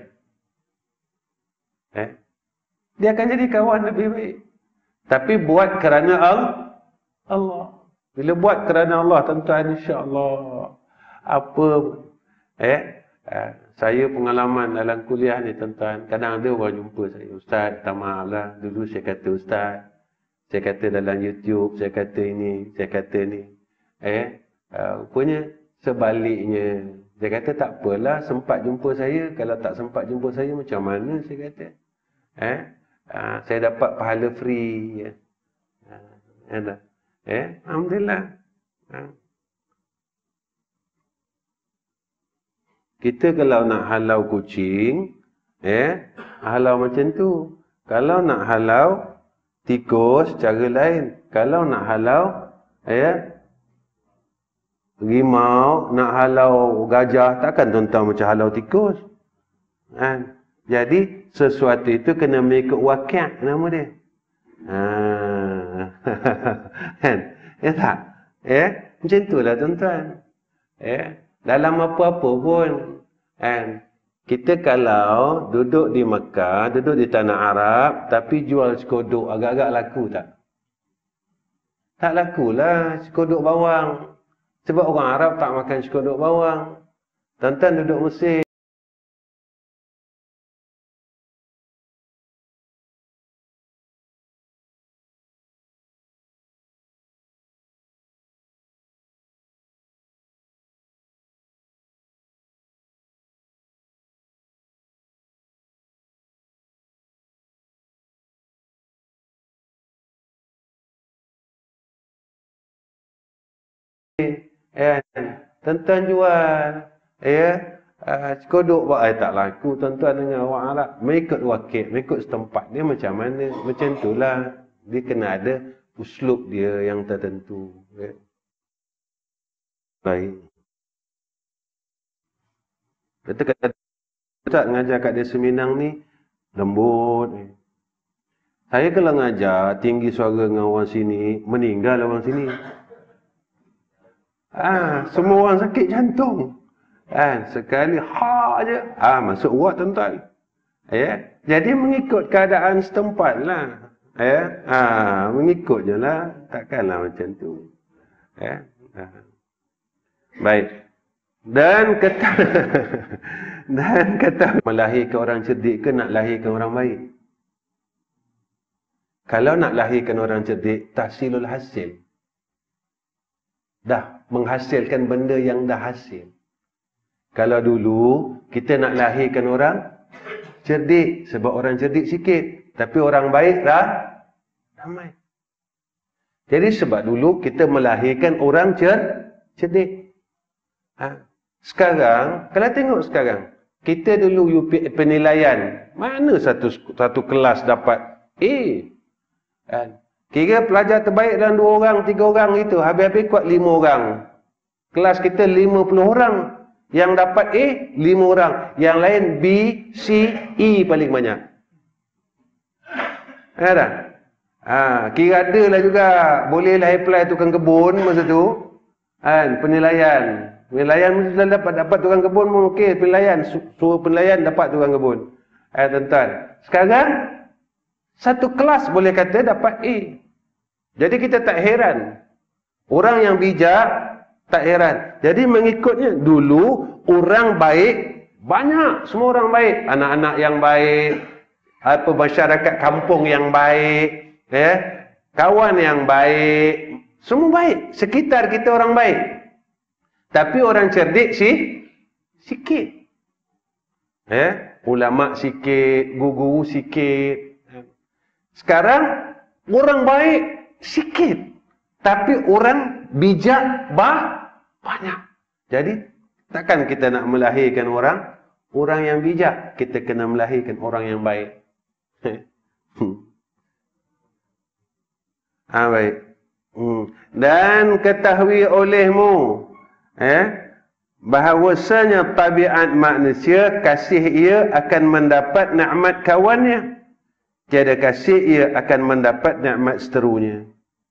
Eh dia akan jadi kawan lebih baik. Tapi buat kerana Allah. Bila buat kerana Allah, tuan-tuan, insya-Allah apa eh uh, saya pengalaman dalam kuliah ni, tuan-tuan, kadang ada orang jumpa saya, ustaz, tak maaflah, dulu saya kata ustaz, saya kata dalam YouTube, saya kata ini, saya kata ni. Eh uh, rupanya sebaliknya. Saya kata tak apalah, sempat jumpa saya, kalau tak sempat jumpa saya macam mana, saya kata. Eh uh, saya dapat pahala free ya. Uh, ada. Eh, alhamdulillah. Ha. Kita kalau nak halau kucing, eh, halau macam tu. Kalau nak halau tikus, cara lain. Kalau nak halau, eh, rimau, nak halau gajah, takkan tuan-tuan macam halau tikus. Ha. Jadi, sesuatu itu kena mengikut wakil nama dia. Ah, kan? Ya tak? Eh, macam itulah tuan-tuan. Eh, dalam apa-apa pun, kan? Kita kalau duduk di Mekah, duduk di tanah Arab, tapi jual sekodok, agak-agak laku tak? Tak lakulah sekodok bawang. Sebab orang Arab tak makan sekodok bawang. Tuan-tuan duduk Mesir, eh, tuan-tuan jual, ya, uh, sekodok buat eh, tak laku tuan-tuan dengan orang Arab. Mengikut wakil, mengikut setempat dia macam mana, macam itulah. Dia kena ada uslub dia yang tertentu. Ya. Baik. Kata kata Ustaz ngajar kat dia Seminang ni lembut. Saya kalau ngajar tinggi suara dengan orang sini, meninggal orang sini. Ah, semua orang sakit jantung. Kan, sekali ha aje, ah masuk urat tuan-tuan. Ya, jadi mengikut keadaan setempat lah. Ya, ah mengikut je lah, takkanlah macam tu. Ya. Ah. Baik. Dan kata dan kata melahirkan orang cerdik ke nak lahirkan orang baik? Kalau nak lahirkan orang cerdik, tahsilul hasil. Dah menghasilkan benda yang dah hasil. Kalau dulu kita nak lahirkan orang cerdik, sebab orang cerdik sikit, tapi orang baik dah ramai. Jadi sebab dulu kita melahirkan orang cer cerdik. Ha. Sekarang, kalau tengok sekarang, kita dulu U P penilaian, mana satu satu kelas dapat A? Ha. Kira pelajar terbaik dalam dua orang, tiga orang itu, habis-habis kuat lima orang. Kelas kita lima puluh orang. Yang dapat A, lima orang. Yang lain B, C, E paling banyak. Ada tak? Ha, kira ada lah juga. Bolehlah apply tukang kebun masa tu. Kan, penilaian. Penilaian mesti sudah dapat. Dapat tukang kebun pun okey. Penilaian. Suruh penilaian dapat tukang kebun. Eh, tuan-tuan. Sekarang, satu kelas boleh kata dapat A. Jadi kita tak heran. Orang yang bijak, tak heran. Jadi mengikutnya, dulu orang baik, banyak. Semua orang baik. Anak-anak yang baik. Apa masyarakat kampung yang baik. Ya, kawan yang baik, semua baik. Sekitar kita orang baik. Tapi orang cerdik sih sikit. Ya, ulama sikit, guru sikit. Sekarang orang baik sikit, tapi orang bijak bah banyak. Jadi takkan kita nak melahirkan orang orang yang bijak, kita kena melahirkan orang yang baik. Ah, baik. Hmm. Dan ketahui olehmu eh, bahawasanya tabiat manusia kasih ia akan mendapat nikmat kawannya. Tiada kasih ia akan mendapat nikmat seterunya.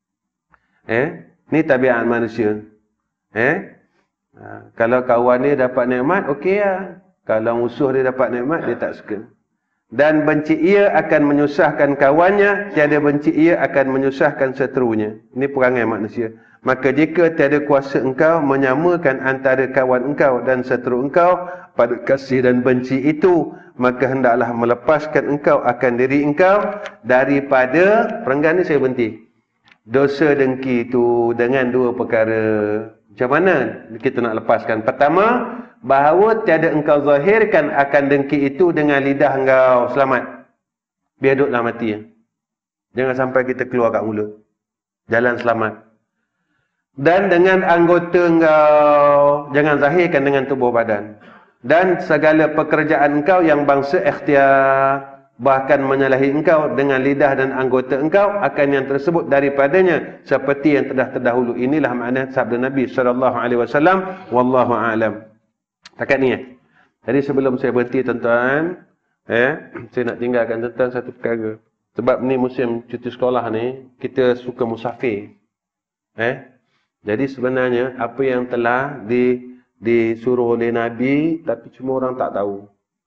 Eh, ni tabiat manusia. Eh, ha, kalau kawan dia dapat nikmat, okey lah. Kalau musuh dia dapat nikmat, dia tak suka. Dan benci ia akan menyusahkan kawannya, tiada benci ia akan menyusahkan seterunya. Ini perangai manusia. Maka jika tiada kuasa engkau menyamakan antara kawan engkau dan seteru engkau pada kasih dan benci itu, maka hendaklah melepaskan engkau akan diri engkau daripada, perenggan ni saya berhenti, dosa dengki itu dengan dua perkara. Macam mana kita nak lepaskan? Pertama, bahawa tiada engkau zahirkan akan dengki itu dengan lidah engkau. Selamat. Biar duduklah mati. Jangan sampai kita keluar kat mulut. Jalan selamat. Dan dengan anggota engkau. Jangan zahirkan dengan tubuh badan. Dan segala pekerjaan engkau yang bangsa ikhtiar. Bahkan menyalahi engkau dengan lidah dan anggota engkau akan yang tersebut daripadanya. Seperti yang telah terdahulu. Inilah makna sabda Nabi sallallahu alaihi wasallam. Wallahu a'lam. Takat ni eh. Jadi sebelum saya berhenti tuan-tuan, eh, saya nak tinggalkan tentang satu perkara. Sebab ni musim cuti sekolah ni, kita suka musafir. Eh. Jadi sebenarnya apa yang telah di, disuruh oleh Nabi, tapi cuma orang tak tahu.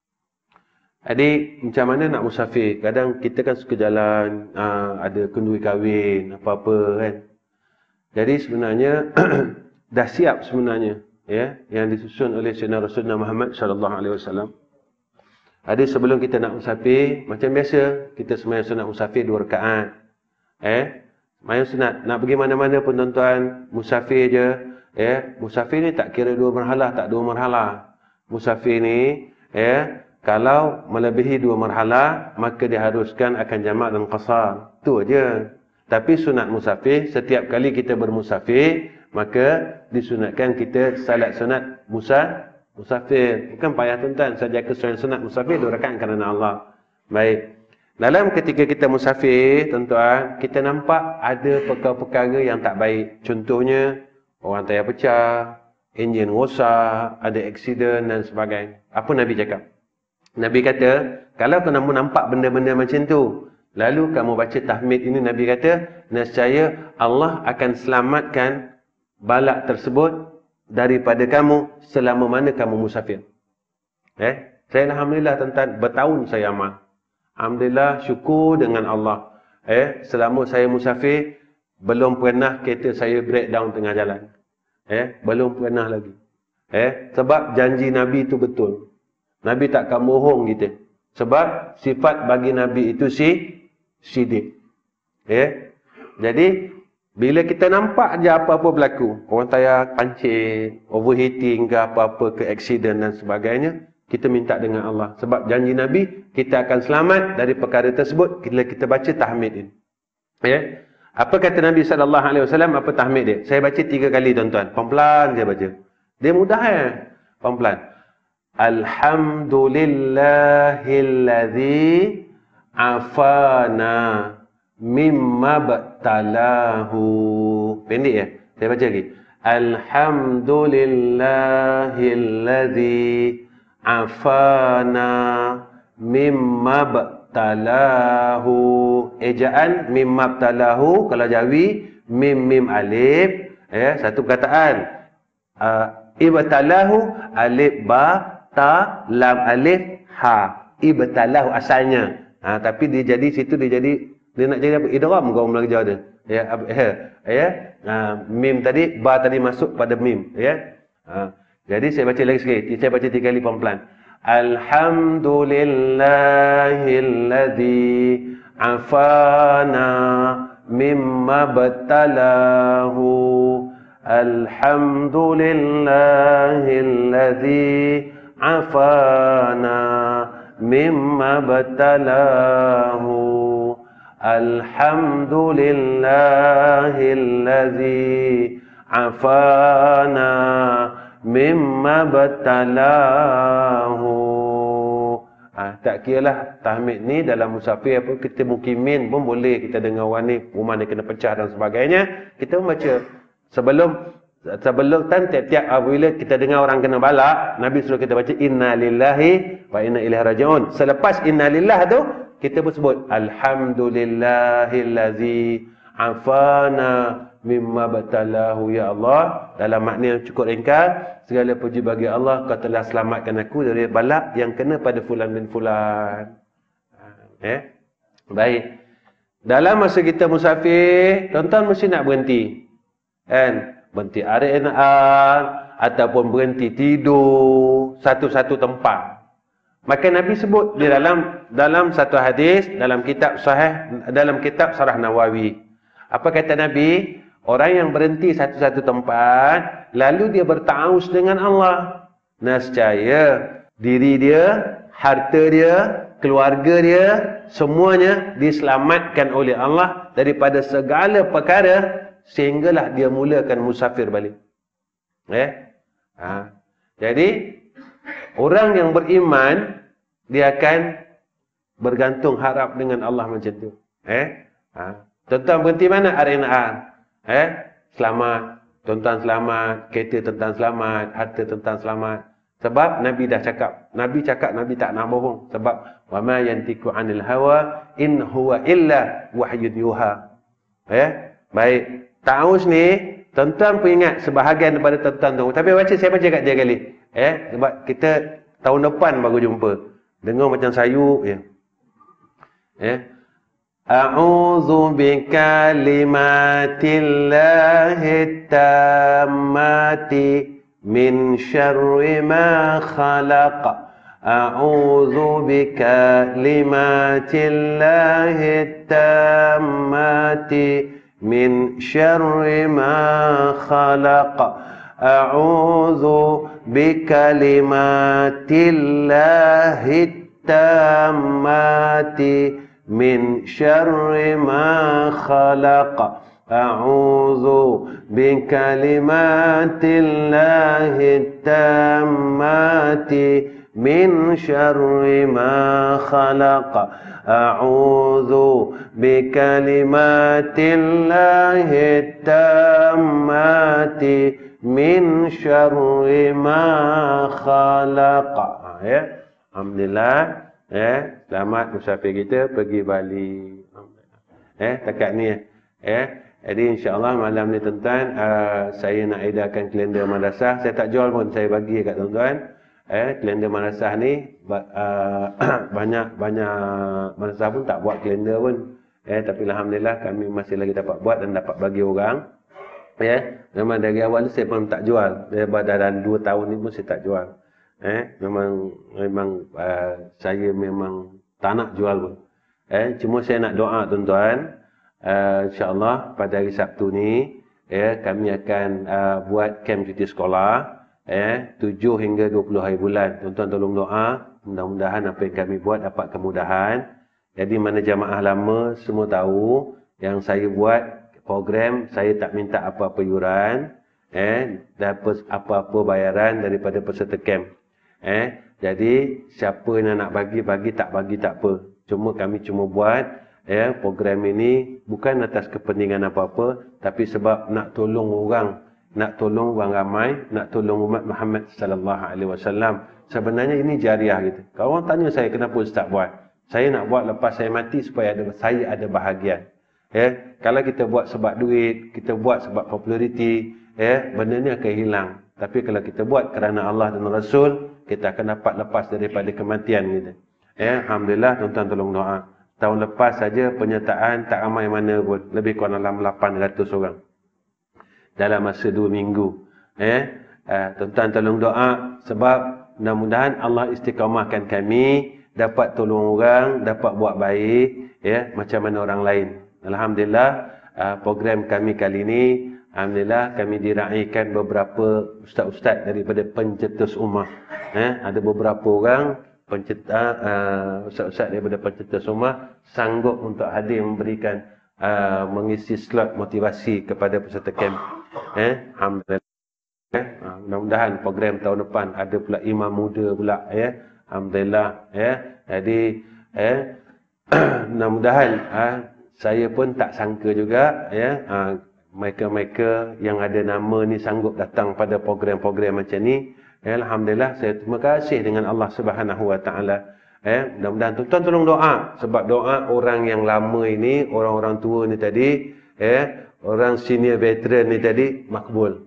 Jadi macam mana nak musafir? Kadang kita kan suka jalan, aa, ada kenduri kahwin, apa-apa kan. Jadi sebenarnya dah siap sebenarnya. Ya, yang disusun oleh Sayyidina Rasulullah Muhammad sallallahu alaihi wasallam. Ada sebelum kita nak musafir, macam biasa, kita sembahyang sunat musafir dua rakaat. Eh, sembahyang sunat, nak pergi mana-mana pun tuan-tuan, musafir je, ya. Musafir ni tak kira dua marhalah, tak dua marhalah. Musafir ni, ya, kalau melebihi dua marhalah, maka diharuskan akan jamak dan qasar. Tu aja. Tapi sunat musafir, setiap kali kita bermusafir, maka disunatkan kita salat sunat musa, musafir. Bukan payah tuan-tuan, saja kesunahan sunat musafir dua rakaat kerana Allah. Baik. Dalam ketika kita musafir, tuan-tuan, kita nampak ada perkara-perkara yang tak baik. Contohnya, orang tayar pecah, enjin rosak, ada aksiden dan sebagainya. Apa Nabi cakap? Nabi kata, kalau kamu nampak benda-benda macam tu, lalu kamu baca tahmid ini, Nabi kata, nescaya Allah akan selamatkan balak tersebut daripada kamu selama mana kamu musafir. Eh, saya alhamdulillah tuan-tuan, bertahun saya amal. Alhamdulillah, syukur dengan Allah. Eh, selama saya musafir, belum pernah kereta saya breakdown tengah jalan. Eh, belum pernah lagi. Eh, sebab janji Nabi itu betul. Nabi takkan bohong kita. Sebab sifat bagi Nabi itu si sidik. Eh, jadi bila kita nampak je apa-apa berlaku, orang tayar pancit, overheating ke apa-apa ke aksiden dan sebagainya, kita minta dengan Allah. Sebab janji Nabi, kita akan selamat dari perkara tersebut bila kita baca tahmid ini. Ya. Apa kata Nabi sallallahu alaihi wasallam, apa tahmid dia? Saya baca tiga kali tuan-tuan. Pelan-pelan saya baca. Dia mudah ya. Pelan-pelan. Alhamdulillahilladzi afana mimma batalahu. Pendek ya? Saya baca lagi. Alhamdulillahilladzi afana mimma batalahu. Ejaan mimma batalahu, kalau jawi mim mim alif, ya, satu perkataan. Uh, ibtalahu alif ba ta lam alif ha. Ibtalahu asalnya. Ha, tapi dia jadi situ dia jadi dia nak jadi apa? Idgham kau orang Jawa dia. Ya, ya, ya. Ha, mim tadi, ba tadi masuk pada mim, ya. Ha, jadi saya baca lagi sekali. Saya baca tiga kali pelan-pelan. Alhamdulillahilladzi afana mimma batalahu. Alhamdulillahilladzi afana mimma batalahu. Alhamdulillahilladzi afana mimma batalahu. Ah, tak kiralah tahmid ni dalam musafir apa, kita mukimin pun boleh, kita dengar orang ni rumah ni kena pecah dan sebagainya, kita membaca sebelum sebelum tan tiap-tiap apabila kita dengar orang kena balak, Nabi suruh kita baca inna lillahi wa inna ilaihi raji'un. Selepas inna lillah tu kita pun sebut alhamdulillahillazi afana mimma batalahu. Ya Allah, dalam makna yang cukup ringkas, segala puji bagi Allah, kau telah selamatkan aku dari balak yang kena pada fulan bin fulan. Eh? Baik. Dalam masa kita musafir, tuan-tuan mesti nak berhenti. Kan? Berhenti R&R ataupun berhenti tidur satu-satu tempat. Maka Nabi sebut di dalam dalam satu hadis dalam kitab sahih, dalam kitab Syarah Nawawi. Apa kata Nabi? Orang yang berhenti satu-satu tempat lalu dia bertaawuz dengan Allah, nescaya diri dia, harta dia, keluarga dia, semuanya diselamatkan oleh Allah daripada segala perkara sehinggalah dia mulakan musafir balik. Eh? Ha. Jadi orang yang beriman, dia akan bergantung harap dengan Allah macam tu. Eh? Ha. Tuan-tuan berhenti mana? R and R. Eh? Selamat. Tuan-tuan selamat. Kereta tuan-tuan selamat. Harta tuan-tuan selamat. Sebab Nabi dah cakap. Nabi cakap, Nabi tak nak bohong. Sebab وَمَا يَنْتِكُ عَنِ الْهَوَىٰ إِنْ هُوَ إِلَّا وَحْيٌ يُوحَىٰ. Eh? Baik. Ta'awuz ni, tuan-tuan pun ingat sebahagian daripada tuan-tuan tu. Tapi baca, saya baca kat dia kali. Eh? Sebab kita tahun depan baru jumpa. Dengar macam sayuk je. Eh? A'udzu bikalimatillahi tammati min syarri ma khalaq. A'udzu bikalimatillahi tammati min syarri ma khalaq. A'udzu bikalimatillahi tammati min syarri ma khalaq. A'udzu bikalimatillahi tammati min syarri ma khalaq. A'udzu bikalimatillahi tammati min syarri ma khalaq. Ya. Alhamdulillah. Eh, selamat musafir kita pergi Bali. Eh, takat ni eh. Jadi insya-Allah malam ni tuan-tuan, uh, saya nak edarkan kalender madrasah. Saya tak jual pun, saya bagi kat tuan-tuan. Eh, kalender madrasah ni uh, banyak banyak madrasah pun tak buat kalender pun. Eh, tapi alhamdulillah kami masih lagi dapat buat dan dapat bagi orang. Ya, eh, memang dari awal saya pun tak jual. Daripada dalam dua tahun ni pun saya tak jual. Eh, memang memang uh, saya memang tak nak jual pun. Eh, cuma saya nak doa tuan-tuan, uh, insya-Allah pada hari Sabtu ni, ya, kami akan uh, buat kem cuti sekolah. eh tujuh hingga dua puluh hari bulan. Tuan-tuan tolong doa, mudah-mudahan apa yang kami buat dapat kemudahan. Jadi mana jamaah lama semua tahu yang saya buat program, saya tak minta apa-apa yuran, eh dapat apa-apa bayaran daripada peserta camp. Eh jadi siapa yang nak bagi bagi, tak bagi tak apa. Cuma kami cuma buat ya program ini bukan atas kepentingan apa-apa, tapi sebab nak tolong orang, nak tolong orang ramai, nak tolong umat Muhammad sallallahu alaihi wasallam. Sebenarnya ini jariah gitu. Kalau orang tanya saya kenapa Ustaz buat, saya nak buat lepas saya mati supaya ada saya ada bahagian. Ya, kalau kita buat sebab duit, kita buat sebab populariti, ya, benda ni akan hilang. Tapi kalau kita buat kerana Allah dan Rasul, kita akan dapat lepas daripada kematian gitu. Ya, alhamdulillah tuan-tuan tolong doa. Tahun lepas saja penyertaan tak ramai mana pun, lebih kurang dalam lapan ratus orang. Dalam masa dua minggu. Eh, uh, tuan-tuan tolong doa sebab mudah-mudahan Allah istiqamahkan kami dapat tolong orang, dapat buat baik ya macam mana orang lain. Alhamdulillah uh, program kami kali ini alhamdulillah kami diraikan beberapa ustaz-ustaz daripada pencetus ummah. Eh, ada beberapa orang pencetus uh, ustaz-ustaz daripada pencetus ummah sanggup untuk hadir memberikan uh, mengisi slot motivasi kepada peserta camp. Eh, alhamdulillah. Eh, mudah-mudahan program tahun depan ada pula imam muda pula ya. Alhamdulillah ya. Jadi eh mudah-mudahan eh, saya pun tak sangka juga ya eh, mereka-mereka yang ada nama ni sanggup datang pada program-program macam ni. Eh, alhamdulillah saya terima kasih dengan Allah Subhanahu Wa Taala. Eh, mudah-mudahan tuan-tuan tolong doa sebab doa orang yang lama ini, orang-orang tua ni tadi, eh orang senior veteran ni tadi makbul.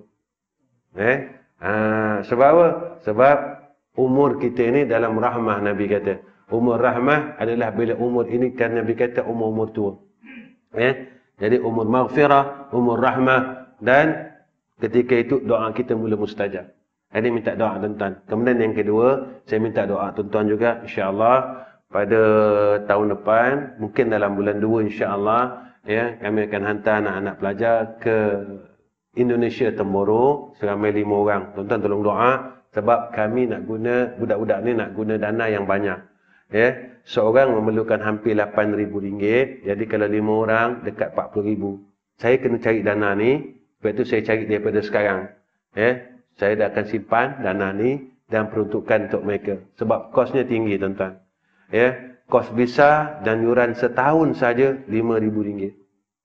Eh, ah, sebab apa? Sebab umur kita ini dalam rahmah Nabi kata. Umur rahmah adalah bila umur ini kan Nabi kata umur-umur tua. Eh, jadi umur maghfirah, umur rahmah dan ketika itu doa kita mula mustajab. Jadi minta doa tuan-tuan. Kemudian yang kedua, saya minta doa tuan-tuan juga insya-Allah pada tahun depan, mungkin dalam bulan dua insya-Allah ya, kami akan hantar anak-anak pelajar ke Indonesia Temboro seramai lima orang. Tuan-tuan tolong doa sebab kami nak guna, budak-budak ni nak guna dana yang banyak. Ya, seorang memerlukan hampir lapan ribu ringgit. Jadi kalau lima orang dekat empat puluh ribu. Saya kena cari dana ni, sebab itu saya cari daripada sekarang. Ya, saya dah akan simpan dana ni dan peruntukan untuk mereka. Sebab kosnya tinggi tuan-tuan. Ya, kos visa dan yuran setahun saja lima ribu ringgit.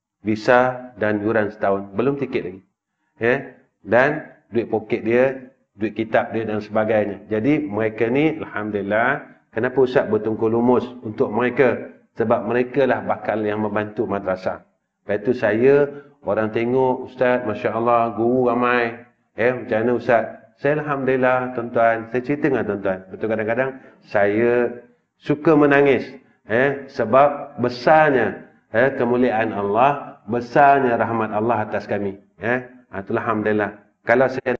Visa dan yuran setahun, belum tiket lagi. Ya, dan duit poket dia, duit kitab dia dan sebagainya. Jadi mereka ni alhamdulillah, kenapa Ustaz bertungkul lumus untuk mereka? Sebab mereka lah bakal yang membantu madrasah. Lepas itu saya, orang tengok Ustaz, Masya Allah, guru ramai. Eh, macam mana Ustaz? Saya alhamdulillah tuan-tuan, saya cerita dengan tuan-tuan. Betul kadang-kadang saya suka menangis. Eh, sebab besarnya eh, kemuliaan Allah, besarnya rahmat Allah atas kami. Eh, itulah alhamdulillah. Kalau saya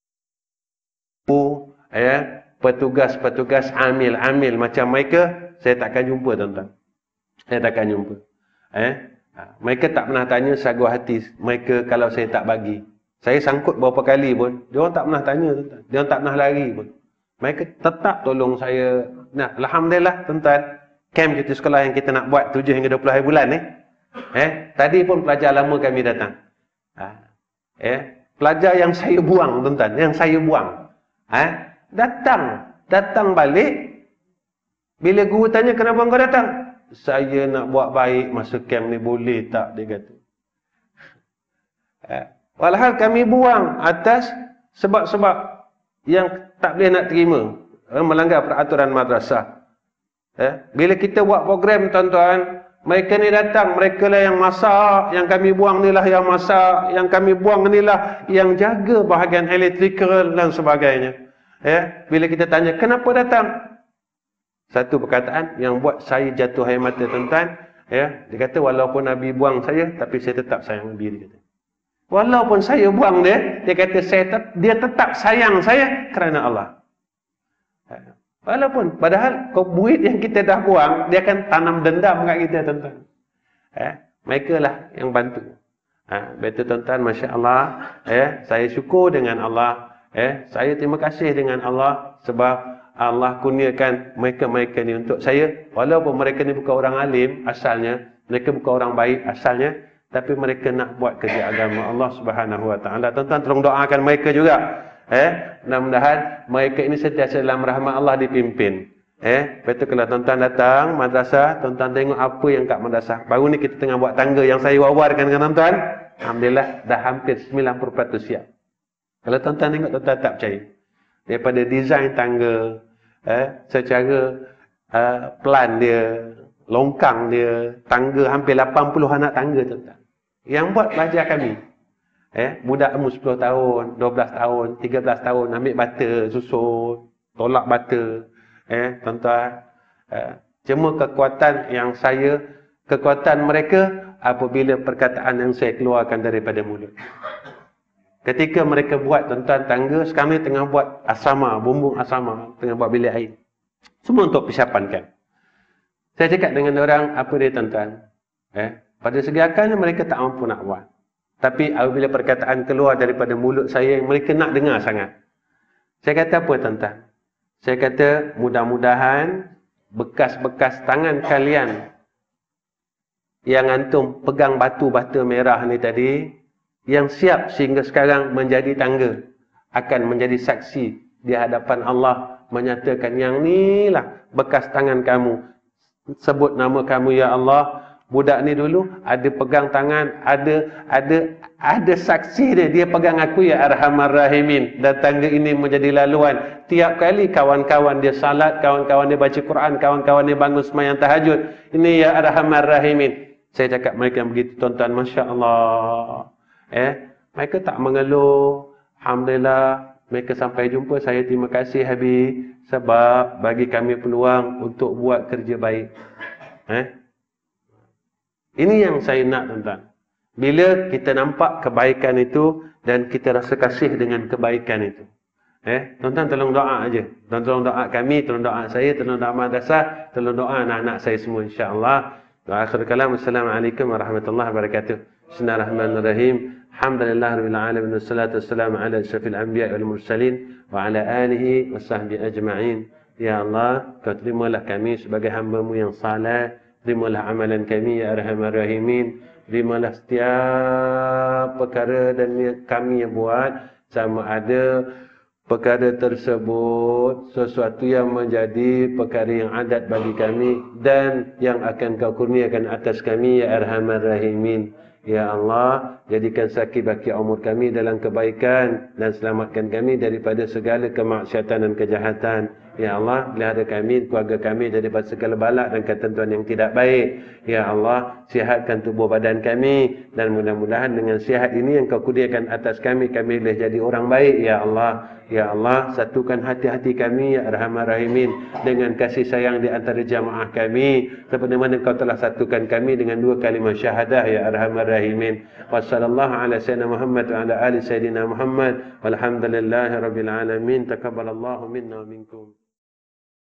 ya, petugas-petugas amil-amil macam mereka, saya takkan jumpa tuan-tuan. Saya takkan jumpa. Eh, mereka tak pernah tanya sagu hati mereka kalau saya tak bagi. Saya sangkut berapa kali pun, dia orang tak pernah tanya tuan-tuan. Dia orang tak pernah lari pun. Mereka tetap tolong saya. Nah, alhamdulillah tuan-tuan, camp cuti sekolah yang kita nak buat tujuh hingga dua puluh hari bulan ni. Eh, tadi pun pelajar lama kami datang. Eh, pelajar yang saya buang tuan-tuan, yang saya buang. Eh, datang, datang balik. Bila guru tanya kenapa engkau datang? Saya nak buat baik masa camp ni, boleh tak? Dia kata. Eh, walhal kami buang atas sebab-sebab yang tak boleh nak terima. Eh, melanggar peraturan madrasah. Eh, bila kita buat program tuan-tuan, mereka ni datang, mereka lah yang masak, yang kami buang ni lah yang masak, yang kami buang ni lah yang jaga bahagian elektrikal dan sebagainya. Ya, bila kita tanya, kenapa datang? Satu perkataan yang buat saya jatuh air mata tuan-tuan. Ya, dia kata, walaupun Nabi buang saya, tapi saya tetap sayang Nabi. Dia kata. Walaupun saya buang dia, dia kata, saya tet dia tetap sayang saya kerana Allah. Ya. Walaupun, padahal duit yang kita dah buang, dia akan tanam dendam kat kita tuan-tuan. Eh, mereka lah yang bantu. Ha, betul tuan-tuan, Masya Allah. Eh, saya syukur dengan Allah. Eh, saya terima kasih dengan Allah sebab Allah kurniakan mereka-mereka ni untuk saya. Walaupun mereka ni bukan orang alim asalnya, mereka bukan orang baik asalnya, tapi mereka nak buat kerja agama Allah Subhanahu Wa Taala. Tuan-tuan tolong doakan mereka juga. Eh, mudah-mudahan mereka ini sentiasa dalam rahmat Allah dipimpin. Eh, betul kalau tuan-tuan datang madrasah, tuan-tuan tengok apa yang kat madrasah. Baru ni kita tengah buat tangga yang saya wawarkan dengan tuan-tuan. Alhamdulillah dah hampir sembilan puluh peratus siap. Kalau tuan-tuan tengok, tuan-tuan tak percaya. Daripada desain tangga, eh, secara uh, plan dia, longkang dia, tangga hampir lapan puluh anak tangga tuan-tuan. Yang buat pelajar kami. Eh, budak umur sepuluh tahun, dua belas tahun, tiga belas tahun, ambil bata, susun, tolak bata. Eh, tuan-tuan, eh, cuma kekuatan yang saya, kekuatan mereka apabila perkataan yang saya keluarkan daripada mulut. Ketika mereka buat tuan-tuan tangga, sekarang ni tengah buat asrama, bumbung asrama, tengah buat bilik air. Semua untuk persiapankan. Saya cakap dengan orang, apa dia tuan-tuan? Eh, pada segi akalnya mereka tak mampu nak buat. Tapi apabila perkataan keluar daripada mulut saya, mereka nak dengar sangat. Saya kata apa tuan-tuan? Saya kata mudah-mudahan bekas-bekas tangan kalian yang antum pegang batu-batu merah ni tadi, yang siap sehingga sekarang menjadi tangga, akan menjadi saksi di hadapan Allah, menyatakan yang ni lah bekas tangan kamu. Sebut nama kamu ya Allah. Budak ni dulu ada pegang tangan, ada ada ada saksi dia, dia pegang aku ya Arhamar Rahimin, dan tangga ini menjadi laluan. Tiap kali kawan-kawan dia salat, kawan-kawan dia baca Quran, kawan-kawan dia bangun sembahyang tahajud, ini ya Arhamar Rahimin. Saya cakap mereka yang begitu tuan-tuan, masya-Allah. Eh, mereka tak mengeluh. Alhamdulillah, mereka sampai jumpa. Saya terima kasih Habib sebab bagi kami peluang untuk buat kerja baik. Eh, ini yang saya nak tuan-tuan. Bila kita nampak kebaikan itu dan kita rasa kasih dengan kebaikan itu. Eh, tuan-tuan tolong doa aja. Tuan tolong doa kami, tolong doa saya, tolong doa madrasah, tolong doa anak-anak saya semua insya-Allah. Wa akhir kalam, assalamualaikum warahmatullahi wabarakatuh. Bismillahirrahmanirrahim. Alhamdulillahirabbil alamin wassalatu wassalamu ala asyrafil anbiya'i wal mursalin wa ala alihi wasahbihi ajma'in. Ya Allah, Kau terimalah kami sebagai hamba-Mu yang saleh. Terimalah amalan kami ya Arhamar Rahimin. Terimalah setiap perkara dan niat kami yang buat, sama ada perkara tersebut sesuatu yang menjadi perkara yang adat bagi kami dan yang akan Kau kurniakan atas kami ya Arhamar Rahimin. Ya Allah, jadikan sakit baki umur kami dalam kebaikan dan selamatkan kami daripada segala kemaksiatan dan kejahatan. Ya Allah, pelihara kami, keluarga kami daripada segala balak dan ketentuan yang tidak baik. Ya Allah, sihatkan tubuh badan kami dan mudah-mudahan dengan sihat ini yang Kau kurniakan atas kami, kami boleh jadi orang baik. Ya Allah, Ya Allah, satukan hati-hati kami ya Arhamar Rahimin dengan kasih sayang di antara jamaah kami, seperti mana Kau telah satukan kami dengan dua kalimah syahadah ya Arhamar Rahimin. Wassallallahu ala sayyidina Muhammad wa ala ali sayyidina Muhammad walhamdulillahi rabbil alamin. Taqabbalallahu minna wa minkum.